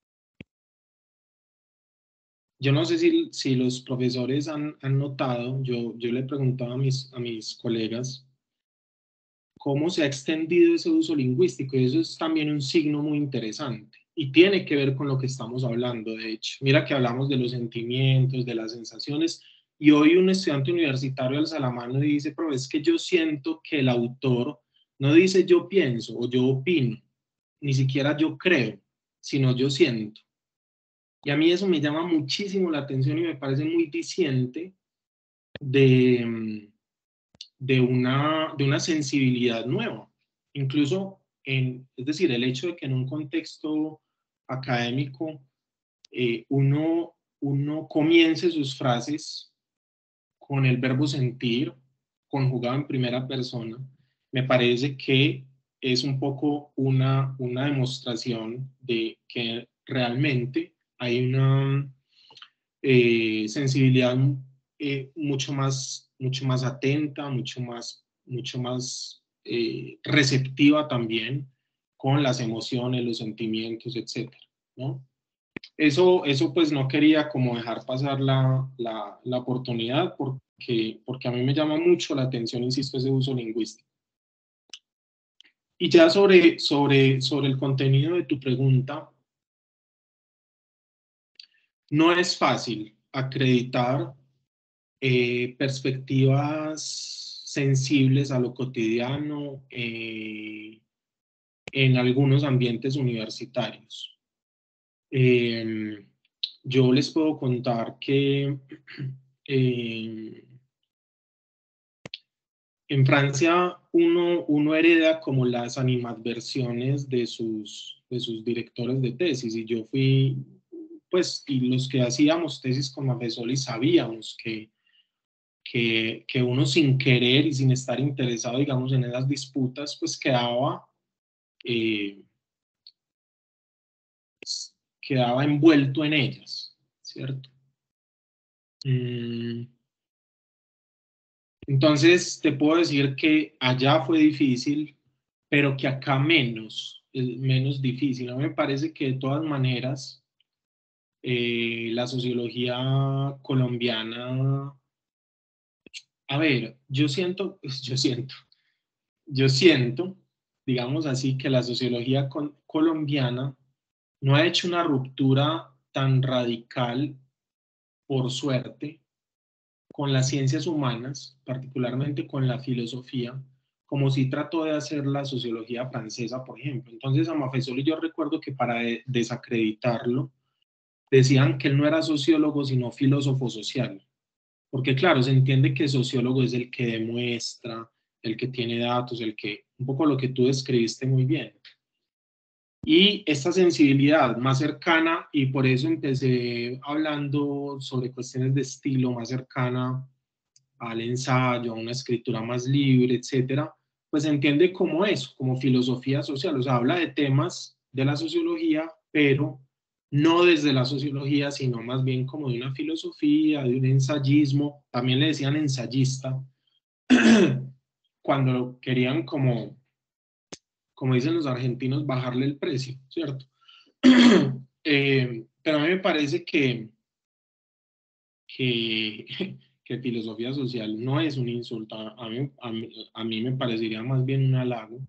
Yo no sé si, si los profesores han, han notado, yo, yo le preguntaba a mis, a mis colegas cómo se ha extendido ese uso lingüístico, y eso es también un signo muy interesante. Y tiene que ver con lo que estamos hablando, de hecho. Mira que hablamos de los sentimientos, de las sensaciones, y hoy un estudiante universitario alza la mano y dice, pero es que yo siento que el autor no dice yo pienso o yo opino, ni siquiera yo creo, sino yo siento. Y a mí eso me llama muchísimo la atención y me parece muy diciente de, de, una, de una sensibilidad nueva. Incluso, en, es decir, el hecho de que en un contexto académico eh, uno, uno comience sus frases con el verbo sentir, conjugado en primera persona, me parece que es un poco una, una demostración de que realmente hay una eh, sensibilidad eh, mucho, más, mucho más atenta, mucho más, mucho más eh, receptiva también con las emociones, los sentimientos, etcétera, ¿no? Eso, eso pues no quería como dejar pasar la, la, la oportunidad porque, porque a mí me llama mucho la atención, insisto, ese uso lingüístico. Y ya sobre, sobre, sobre el contenido de tu pregunta, no es fácil acreditar eh, perspectivas sensibles a lo cotidiano eh, en algunos ambientes universitarios. Eh, yo les puedo contar que eh, en Francia uno, uno hereda como las animadversiones de sus, de sus directores de tesis, y yo fui, pues, y los que hacíamos tesis con Mafezoli sabíamos que, que, que uno sin querer y sin estar interesado, digamos, en esas disputas, pues quedaba, eh, quedaba envuelto en ellas, ¿cierto? Mm. Entonces, te puedo decir que allá fue difícil, pero que acá menos, es menos difícil. A mí me parece que de todas maneras, eh, la sociología colombiana, a ver, yo siento, yo siento, yo siento, digamos así, que la sociología con, colombiana no ha hecho una ruptura tan radical, por suerte, con las ciencias humanas, particularmente con la filosofía, como si trató de hacer la sociología francesa, por ejemplo. Entonces, a Mafezoli yo recuerdo que para de desacreditarlo, decían que él no era sociólogo, sino filósofo social. Porque claro, se entiende que sociólogo es el que demuestra, el que tiene datos, el que, un poco lo que tú describiste muy bien. Y esta sensibilidad más cercana, y por eso empecé hablando sobre cuestiones de estilo más cercana al ensayo, a una escritura más libre, etcétera, pues se entiende como eso, como filosofía social. O sea, habla de temas de la sociología, pero no desde la sociología, sino más bien como de una filosofía, de un ensayismo. También le decían ensayista, cuando querían como, como dicen los argentinos, bajarle el precio, ¿cierto? eh, pero a mí me parece que, que que filosofía social no es un insulto, a mí, a mí, a mí me parecería más bien un halago,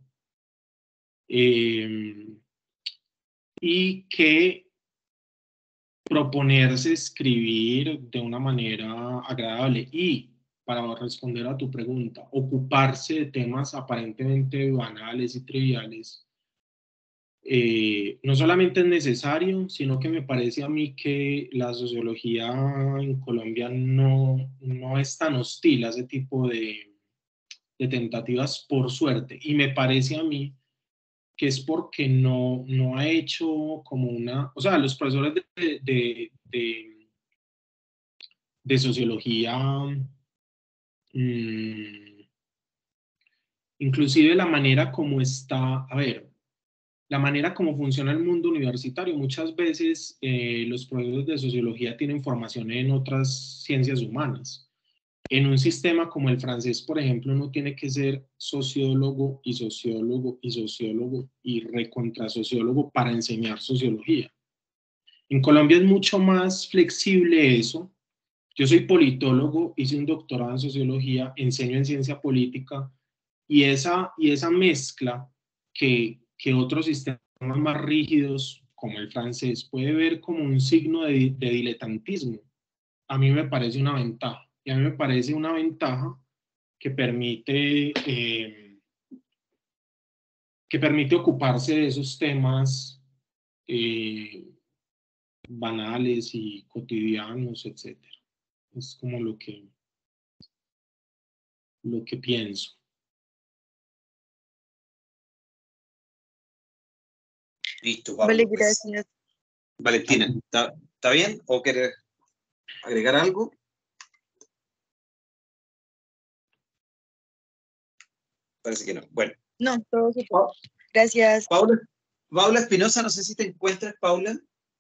eh, y que proponerse escribir de una manera agradable y, para responder a tu pregunta, ocuparse de temas aparentemente banales y triviales, Eh, no solamente es necesario, sino que me parece a mí que la sociología en Colombia no, no es tan hostil a ese tipo de, de tentativas, por suerte. Y me parece a mí que es porque no, no ha hecho como una, o sea, los profesores de, de, de, de sociología, mmm, inclusive la manera como está, a ver, la manera como funciona el mundo universitario. Muchas veces eh, los profesores de sociología tienen formación en otras ciencias humanas. En un sistema como el francés, por ejemplo, uno tiene que ser sociólogo y sociólogo y sociólogo y recontrasociólogo para enseñar sociología. En Colombia es mucho más flexible eso. Yo soy politólogo, hice un doctorado en sociología, enseño en ciencia política, y esa, y esa mezcla que, que otros sistemas más rígidos, como el francés, puede ver como un signo de, de diletantismo, a mí me parece una ventaja. Y a mí me parece una ventaja que permite, eh, que permite ocuparse de esos temas eh, banales y cotidianos, etcétera. Es como lo que, lo que pienso. Listo, Pablo. Vale, Pues. gracias. Valentina, ¿está, ¿está bien? ¿O quieres agregar algo? Parece que no. Bueno. No, todo súper. Gracias. Paula, Paula Espinosa, no sé si te encuentras, Paula.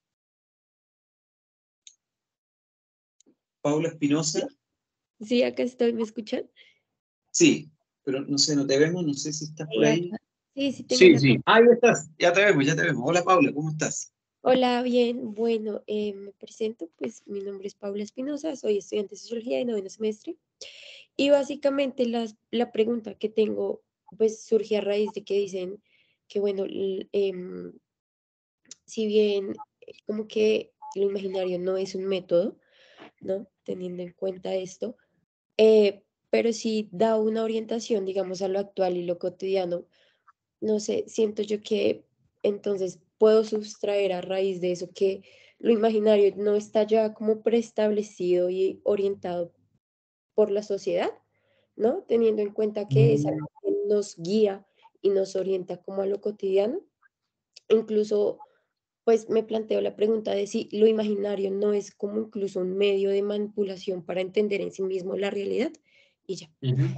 Paula Espinosa. Sí, acá estoy, ¿me escuchan? Sí, pero no sé, no te vemos, no sé si estás por ahí. Sí, sí, tengo Sí, una sí. Ah, ya estás, ya te vemos, ya te vemos. Hola, Paula, ¿cómo estás? Hola, bien, bueno, eh, me presento, pues mi nombre es Paula Espinosa, soy estudiante de Sociología de noveno semestre y básicamente las- la pregunta que tengo pues surge a raíz de que dicen que bueno, l- em, si bien eh, como que lo imaginario no es un método, ¿no? Teniendo en cuenta esto, eh, pero sí da una orientación, digamos, a lo actual y lo cotidiano. No sé, siento yo que entonces puedo sustraer a raíz de eso que lo imaginario no está ya como preestablecido y orientado por la sociedad, ¿no? Teniendo en cuenta que es algo que nos guía y nos orienta como a lo cotidiano. Incluso, pues me planteo la pregunta de si lo imaginario no es como incluso un medio de manipulación para entender en sí mismo la realidad y ya. Ujú.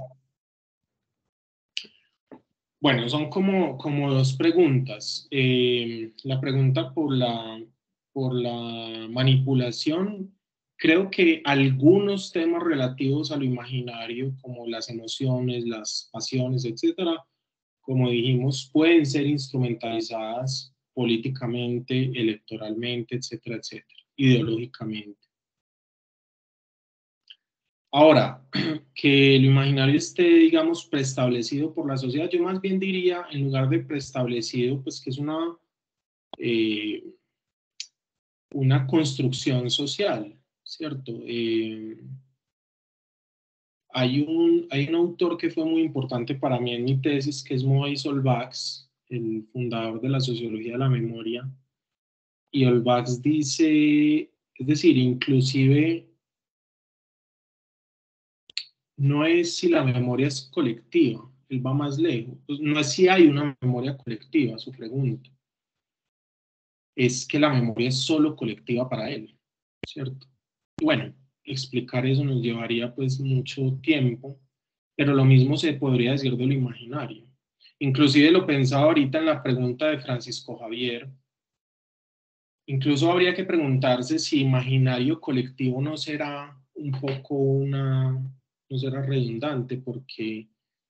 Bueno, son como, como dos preguntas. Eh, la pregunta por la, por la manipulación, creo que algunos temas relativos a lo imaginario, como las emociones, las pasiones, etcétera, como dijimos, pueden ser instrumentalizadas políticamente, electoralmente, etcétera, etcétera, ideológicamente. Ahora, que lo imaginario esté, digamos, preestablecido por la sociedad, yo más bien diría, en lugar de preestablecido, pues que es una, eh, una construcción social, ¿cierto? Eh, hay, un, hay un autor que fue muy importante para mí en mi tesis, que es Maurice Olbachs, el fundador de la sociología de la memoria, y Olbachs dice, es decir, inclusive no es si la memoria es colectiva, él va más lejos, pues no es si hay una memoria colectiva, su pregunta, es que la memoria es solo colectiva para él, ¿cierto? Y bueno, explicar eso nos llevaría pues mucho tiempo, pero lo mismo se podría decir de lo imaginario. Inclusive lo pensaba ahorita en la pregunta de Francisco Javier, incluso habría que preguntarse si imaginario colectivo no será un poco una, no será redundante, porque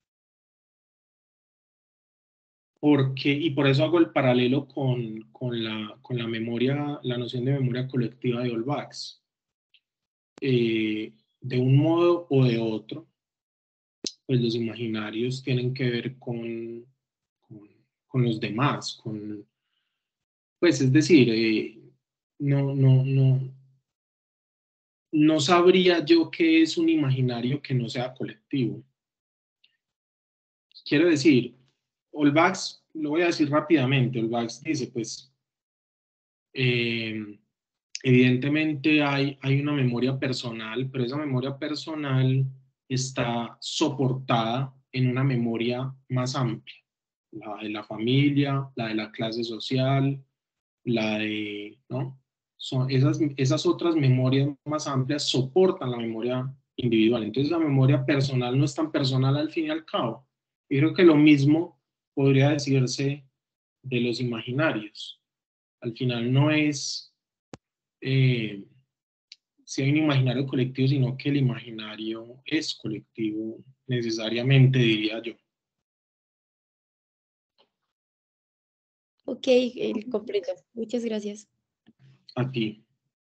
Porque, y por eso hago el paralelo con, con, la, con la memoria, la noción de memoria colectiva de Olbachs. Eh, de un modo o de otro, pues los imaginarios tienen que ver con, con, con los demás, con, pues es decir, eh, no, no, no, no sabría yo qué es un imaginario que no sea colectivo. Quiero decir, Olbachs, lo voy a decir rápidamente, Olbachs dice, pues, eh, evidentemente hay, hay una memoria personal, pero esa memoria personal está soportada en una memoria más amplia, la de la familia, la de la clase social, la de, ¿no? Son esas, esas otras memorias más amplias soportan la memoria individual. Entonces la memoria personal no es tan personal al fin y al cabo. Y creo que lo mismo podría decirse de los imaginarios. Al final no es eh, si hay un imaginario colectivo, sino que el imaginario es colectivo necesariamente, diría yo. Ok, eh, comprendo. Muchas gracias. A ti.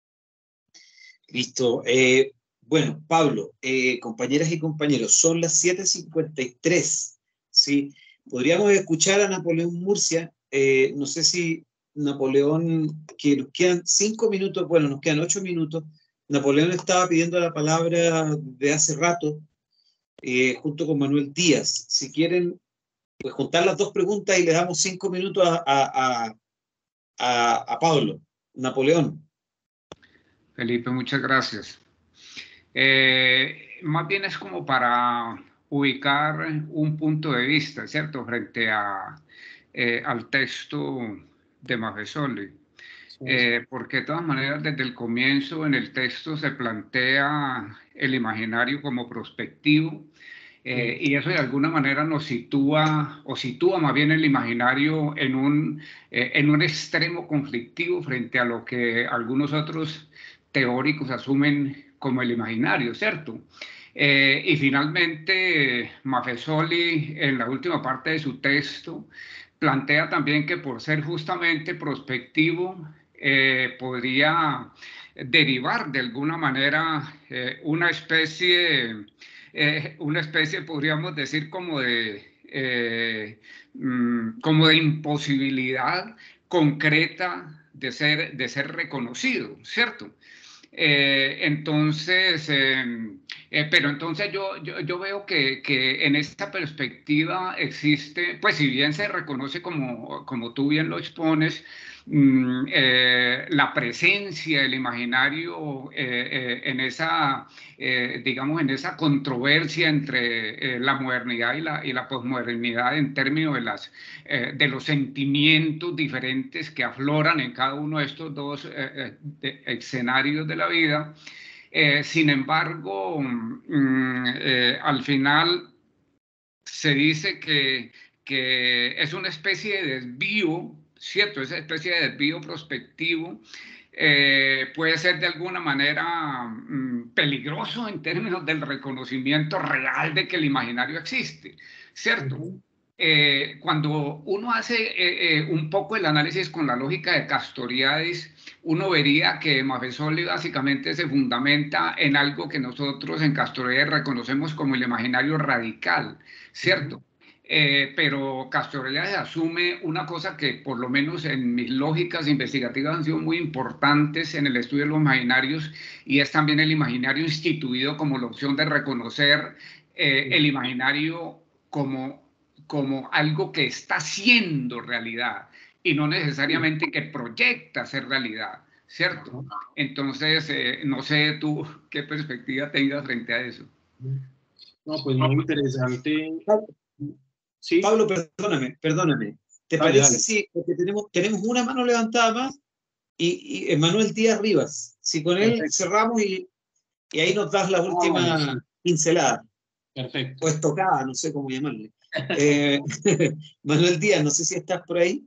Listo. Eh, bueno, Pablo, eh, compañeras y compañeros, son las siete cincuenta y tres, ¿sí? Podríamos escuchar a Napoleón Murcia. Eh, no sé si Napoleón, que nos quedan cinco minutos, bueno, nos quedan ocho minutos. Napoleón estaba pidiendo la palabra de hace rato, eh, junto con Manuel Díaz. Si quieren, pues juntar las dos preguntas y le damos cinco minutos a, a, a, a, a Pablo. Napoleón. Felipe, muchas gracias. Eh, más bien es como para ubicar un punto de vista, ¿cierto?, frente a, eh, al texto de Maffesoli. Eh, porque de todas maneras desde el comienzo en el texto se plantea el imaginario como prospectivo, eh, y eso de alguna manera nos sitúa, o sitúa más bien el imaginario en un, eh, en un extremo conflictivo frente a lo que algunos otros teóricos asumen como el imaginario, ¿cierto? Eh, y finalmente Maffesoli en la última parte de su texto plantea también que por ser justamente prospectivo eh, podría derivar de alguna manera eh, una especie, eh, una especie, podríamos decir, como de, eh, mm, como de imposibilidad concreta de ser, de ser reconocido, ¿cierto? Eh, entonces, eh, eh, pero entonces yo, yo, yo veo que, que en esta perspectiva existe, pues si bien se reconoce como, como tú bien lo expones, mm, eh, la presencia del imaginario eh, eh, en esa, eh, digamos, en esa controversia entre eh, la modernidad y la, y la posmodernidad en términos de, las, eh, de los sentimientos diferentes que afloran en cada uno de estos dos eh, de, escenarios de la vida. Eh, sin embargo, mm, eh, al final se dice que, que es una especie de desvío, ¿cierto? Esa especie de desvío prospectivo eh, puede ser de alguna manera mm, peligroso en términos del reconocimiento real de que el imaginario existe, ¿cierto? Uh-huh. Eh, cuando uno hace eh, eh, un poco el análisis con la lógica de Castoriadis, uno vería que Maffesoli básicamente se fundamenta en algo que nosotros en Castoriadis reconocemos como el imaginario radical, ¿cierto? Uh-huh. Eh, pero Castoriadis asume una cosa que por lo menos en mis lógicas investigativas han sido muy importantes en el estudio de los imaginarios, y es también el imaginario instituido como la opción de reconocer eh, el imaginario como, como algo que está siendo realidad y no necesariamente que proyecta ser realidad, ¿cierto? Entonces, eh, no sé tú qué perspectiva tengas frente a eso. No, pues muy interesante. ¿Sí? Pablo, perdóname, perdóname. ¿Te dale, parece dale. si porque tenemos, tenemos una mano levantada más y, y Manuel Díaz Rivas? Si con él Perfecto. cerramos y, y ahí nos das la última oh, sí. pincelada. Perfecto. O estocada, no sé cómo llamarle. eh, Manuel Díaz, no sé si estás por ahí.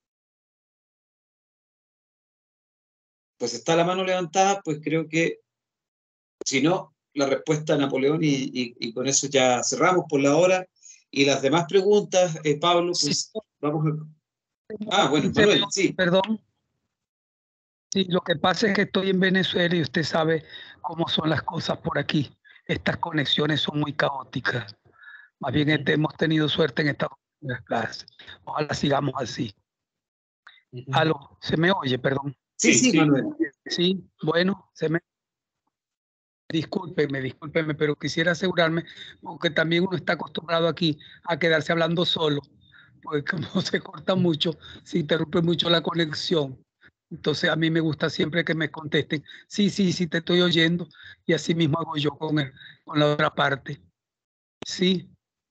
Pues está la mano levantada, pues creo que si no, la respuesta a Napoleón y, y, y con eso ya cerramos por la hora. Y las demás preguntas, eh, Pablo, pues sí. vamos a... Ah, bueno, Manuel, sí. Perdón. Sí, lo que pasa es que estoy en Venezuela y usted sabe cómo son las cosas por aquí. Estas conexiones son muy caóticas. Más bien este, hemos tenido suerte en estas clases. Ojalá sigamos así. Uh-huh. Aló, ¿se me oye? Perdón. Sí, sí, sí, Manuel. Sí, bueno, se me... Discúlpeme, discúlpeme, pero quisiera asegurarme, porque también uno está acostumbrado aquí a quedarse hablando solo, porque como se corta mucho, se interrumpe mucho la conexión. Entonces a mí me gusta siempre que me contesten, sí, sí, sí, te estoy oyendo, y así mismo hago yo con, el, con la otra parte. Sí.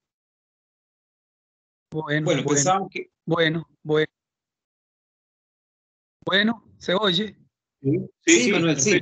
Bueno, bueno, bueno, que... bueno, bueno. Bueno, ¿se oye? Sí, sí, sí Manuel, sí.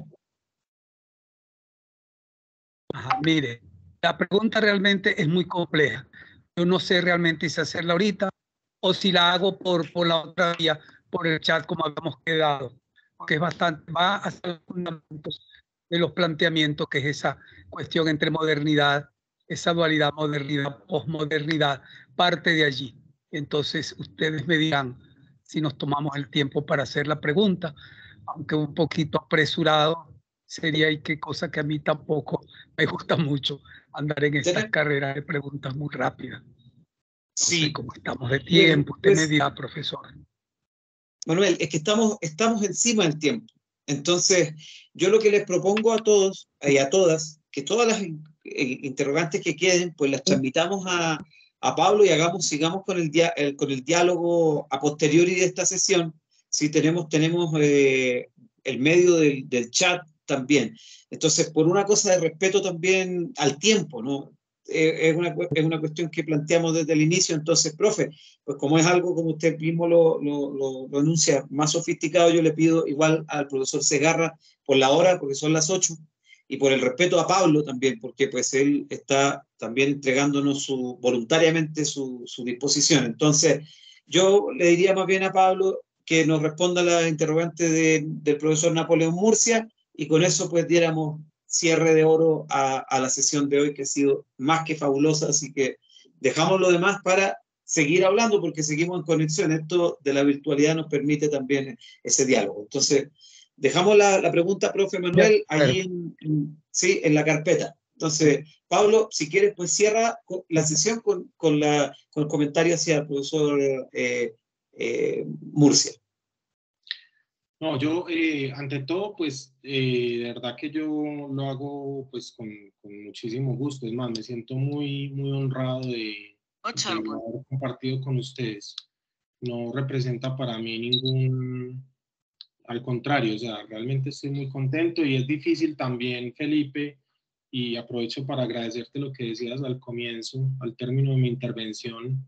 Ajá, mire, la pregunta realmente es muy compleja. Yo no sé realmente si hacerla ahorita o si la hago por, por la otra vía, por el chat como habíamos quedado, porque es bastante, va a ser fundamentos de los planteamientos, que es esa cuestión entre modernidad, esa dualidad modernidad, posmodernidad, parte de allí. Entonces ustedes me dirán si nos tomamos el tiempo para hacer la pregunta, aunque un poquito apresurado sería, y qué cosa que a mí tampoco me gusta mucho, andar en estas carreras de preguntas muy rápidas. No sí. sé cómo estamos de tiempo, usted pues, me dirá, profesor. Manuel, es que estamos, estamos encima del tiempo. Entonces, yo lo que les propongo a todos y a todas, que todas las interrogantes que queden, pues las transmitamos a, a Pablo y hagamos, sigamos con el, dia, el, con el diálogo a posteriori de esta sesión. Si tenemos, tenemos eh, el medio del, del chat también. Entonces, por una cosa de respeto también al tiempo, ¿no? Eh, es, una, es una cuestión que planteamos desde el inicio. Entonces, profe, pues como es algo, como usted mismo lo, lo, lo, lo anuncia, más sofisticado, yo le pido igual al profesor Segarra por la hora, porque son las ocho, y por el respeto a Pablo también, porque pues él está también entregándonos su, voluntariamente su, su disposición. Entonces, yo le diría más bien a Pablo que nos responda la interrogante de, del profesor Napoleón Murcia, y con eso pues diéramos cierre de oro a, a la sesión de hoy, que ha sido más que fabulosa, así que dejamos lo demás para seguir hablando, porque seguimos en conexión. Esto de la virtualidad nos permite también ese diálogo. Entonces, dejamos la, la pregunta, profe Manuel, allí en, en, sí, en la carpeta. Entonces, Pablo, si quieres, pues cierra la sesión con, con, la, con el comentario hacia el profesor eh, eh, Murcia. No, yo, eh, ante todo, pues, eh, de verdad que yo lo hago, pues, con, con muchísimo gusto. Es más, me siento muy, muy honrado de, de haber compartido con ustedes. No representa para mí ningún, al contrario, o sea, realmente estoy muy contento, y es difícil también, Felipe, y aprovecho para agradecerte lo que decías al comienzo, al término de mi intervención.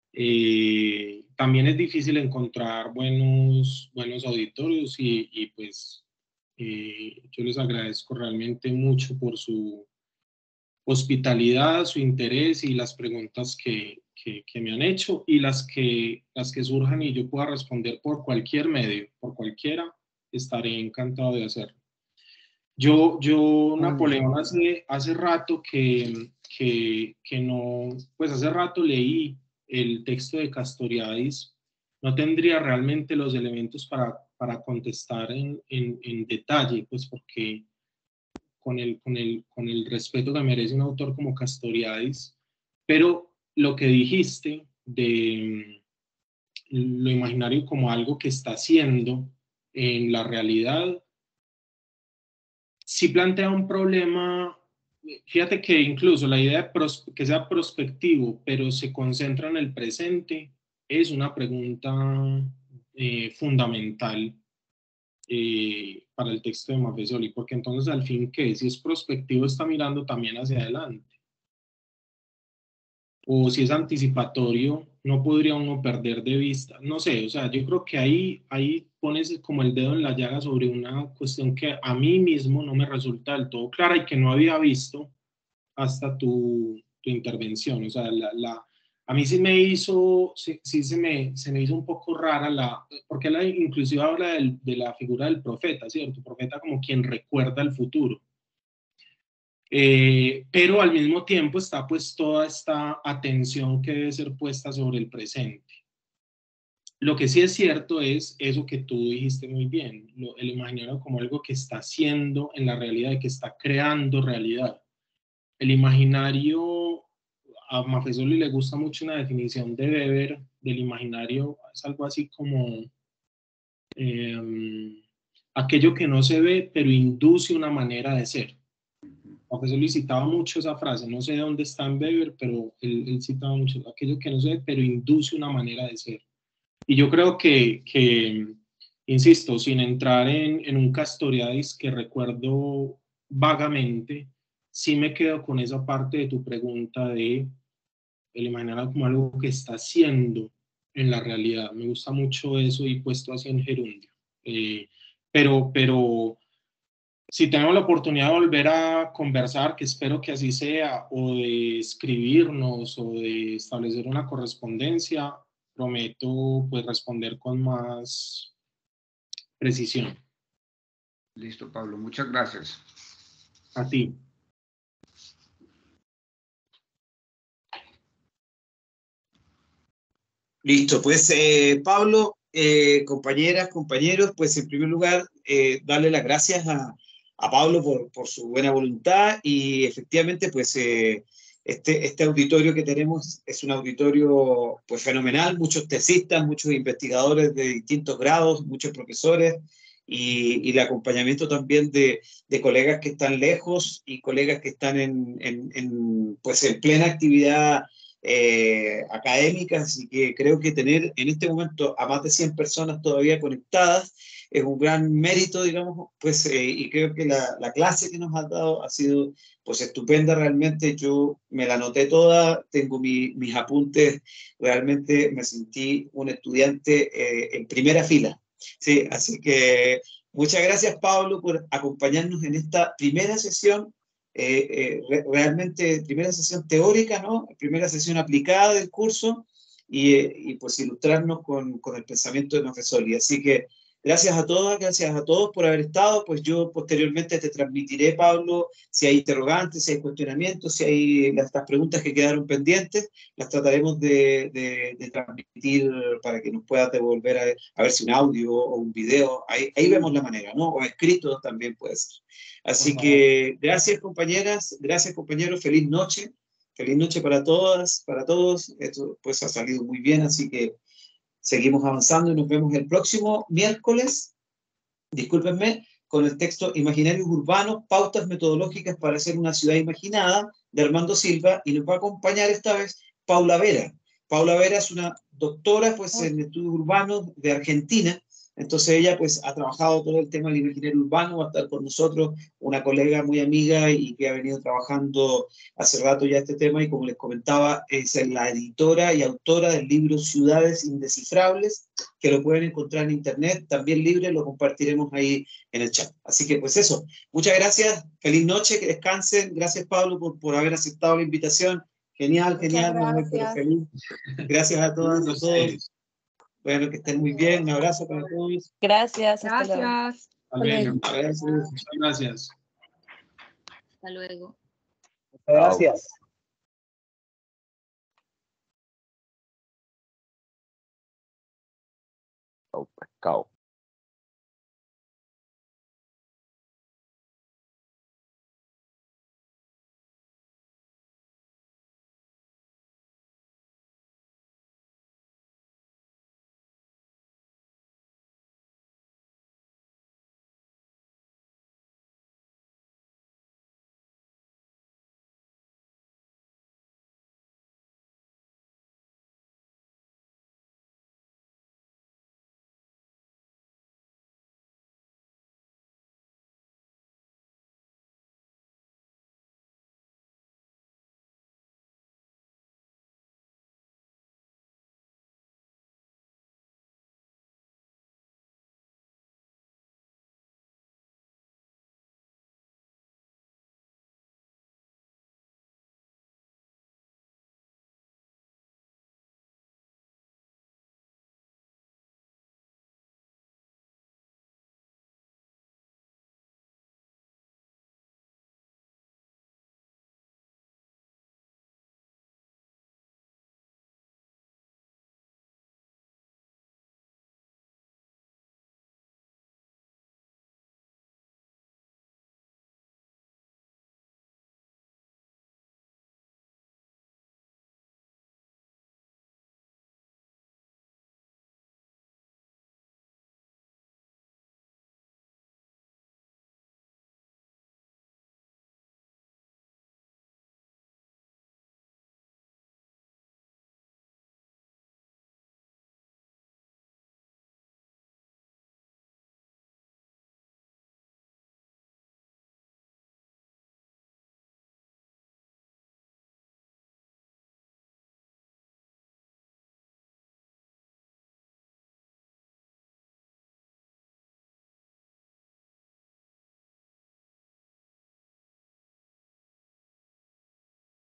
Eh, también es difícil encontrar buenos, buenos auditorios, y, y pues eh, yo les agradezco realmente mucho por su hospitalidad, su interés y las preguntas que, que, que me han hecho, y las que, las que surjan y yo pueda responder por cualquier medio, por cualquiera, estaré encantado de hacerlo. Yo, yo Napoleón, hace, hace rato que, que, que no, pues hace rato leí el texto de Castoriadis. No tendría realmente los elementos para, para contestar en, en, en detalle, pues porque con el, con, el, con el respeto que merece un autor como Castoriadis, pero lo que dijiste de lo imaginario como algo que está haciendo en la realidad, sí plantea un problema. Fíjate que incluso la idea de pros, que sea prospectivo, pero se concentra en el presente, es una pregunta eh, fundamental eh, para el texto de Maffesoli, porque entonces al fin, ¿qué? Si es prospectivo, está mirando también hacia adelante. O si es anticipatorio, no podría uno perder de vista. No sé, o sea, yo creo que ahí, ahí pones como el dedo en la llaga sobre una cuestión que a mí mismo no me resulta del todo clara y que no había visto hasta tu, tu intervención. O sea, la, la, a mí sí me hizo, sí, sí se, me, se me hizo un poco rara la, porque la inclusive habla del, de la figura del profeta, ¿cierto? Profeta como quien recuerda el futuro. Eh, pero al mismo tiempo está pues toda esta atención que debe ser puesta sobre el presente. Lo que sí es cierto es eso que tú dijiste muy bien, lo, el imaginario como algo que está haciendo en la realidad, que está creando realidad. El imaginario, a Maffesoli le gusta mucho una definición de Weber del imaginario, es algo así como eh, aquello que no se ve pero induce una manera de ser. Maffesoli citaba mucho esa frase, no sé de dónde está en Weber, pero él, él citaba mucho aquello que no se ve pero induce una manera de ser. Y yo creo que, que insisto, sin entrar en, en un Castoriadis que recuerdo vagamente, sí me quedo con esa parte de tu pregunta de el imaginar como algo que está haciendo en la realidad. Me gusta mucho eso y puesto así en gerundio. Eh, pero, pero si tenemos la oportunidad de volver a conversar, que espero que así sea, o de escribirnos o de establecer una correspondencia, prometo pues responder con más precisión. Listo, Pablo. Muchas gracias. A ti. Listo, pues eh, Pablo, eh, compañeras, compañeros, pues en primer lugar, eh, darle las gracias a, a Pablo por, por su buena voluntad, y efectivamente, pues eh, este, este auditorio que tenemos es un auditorio pues fenomenal, muchos tesistas, muchos investigadores de distintos grados, muchos profesores, y, y el acompañamiento también de, de colegas que están lejos y colegas que están en, en, en, pues en plena actividad Eh, académicas, y que creo que tener en este momento a más de cien personas todavía conectadas es un gran mérito, digamos, pues, eh, y creo que la, la clase que nos has dado ha sido, pues, estupenda realmente. Yo me la anoté toda, tengo mi, mis apuntes, realmente me sentí un estudiante eh, en primera fila. Sí, así que muchas gracias, Pablo, por acompañarnos en esta primera sesión, eh, eh, re, realmente primera sesión teórica, ¿no? Primera sesión aplicada del curso, y, eh, y pues ilustrarnos con, con el pensamiento de Montessori. Así que gracias a todas, gracias a todos por haber estado. Pues yo posteriormente te transmitiré, Pablo, si hay interrogantes, si hay cuestionamientos, si hay estas preguntas que quedaron pendientes, las trataremos de, de, de transmitir para que nos puedas devolver a, a ver si un audio o un video, ahí, ahí vemos la manera, ¿no? O escrito también puede ser. Así que gracias, compañeras, gracias, compañeros, feliz noche. Feliz noche para todas, para todos. Esto pues ha salido muy bien, así que seguimos avanzando y nos vemos el próximo miércoles, discúlpenme, con el texto Imaginarios Urbanos, Pautas Metodológicas para hacer una ciudad imaginada, de Armando Silva, y nos va a acompañar esta vez Paula Vera. Paula Vera es una doctora pues, en estudios urbanos de Argentina. Entonces ella pues ha trabajado todo el tema del imaginario urbano, va a estar con nosotros, una colega muy amiga y que ha venido trabajando hace rato ya este tema, y como les comentaba, es la editora y autora del libro Ciudades Indescifrables, que lo pueden encontrar en internet, también libre, lo compartiremos ahí en el chat. Así que pues eso, muchas gracias, feliz noche, que descansen, gracias Pablo por, por haber aceptado la invitación, genial, genial, no muy, pero feliz. Gracias a todas, a todos. Bueno, que estén muy bien. Un abrazo para todos. Gracias. Hasta luego. Gracias. Gracias. Muchas gracias. Hasta luego. Muchas gracias. Chao, pescado.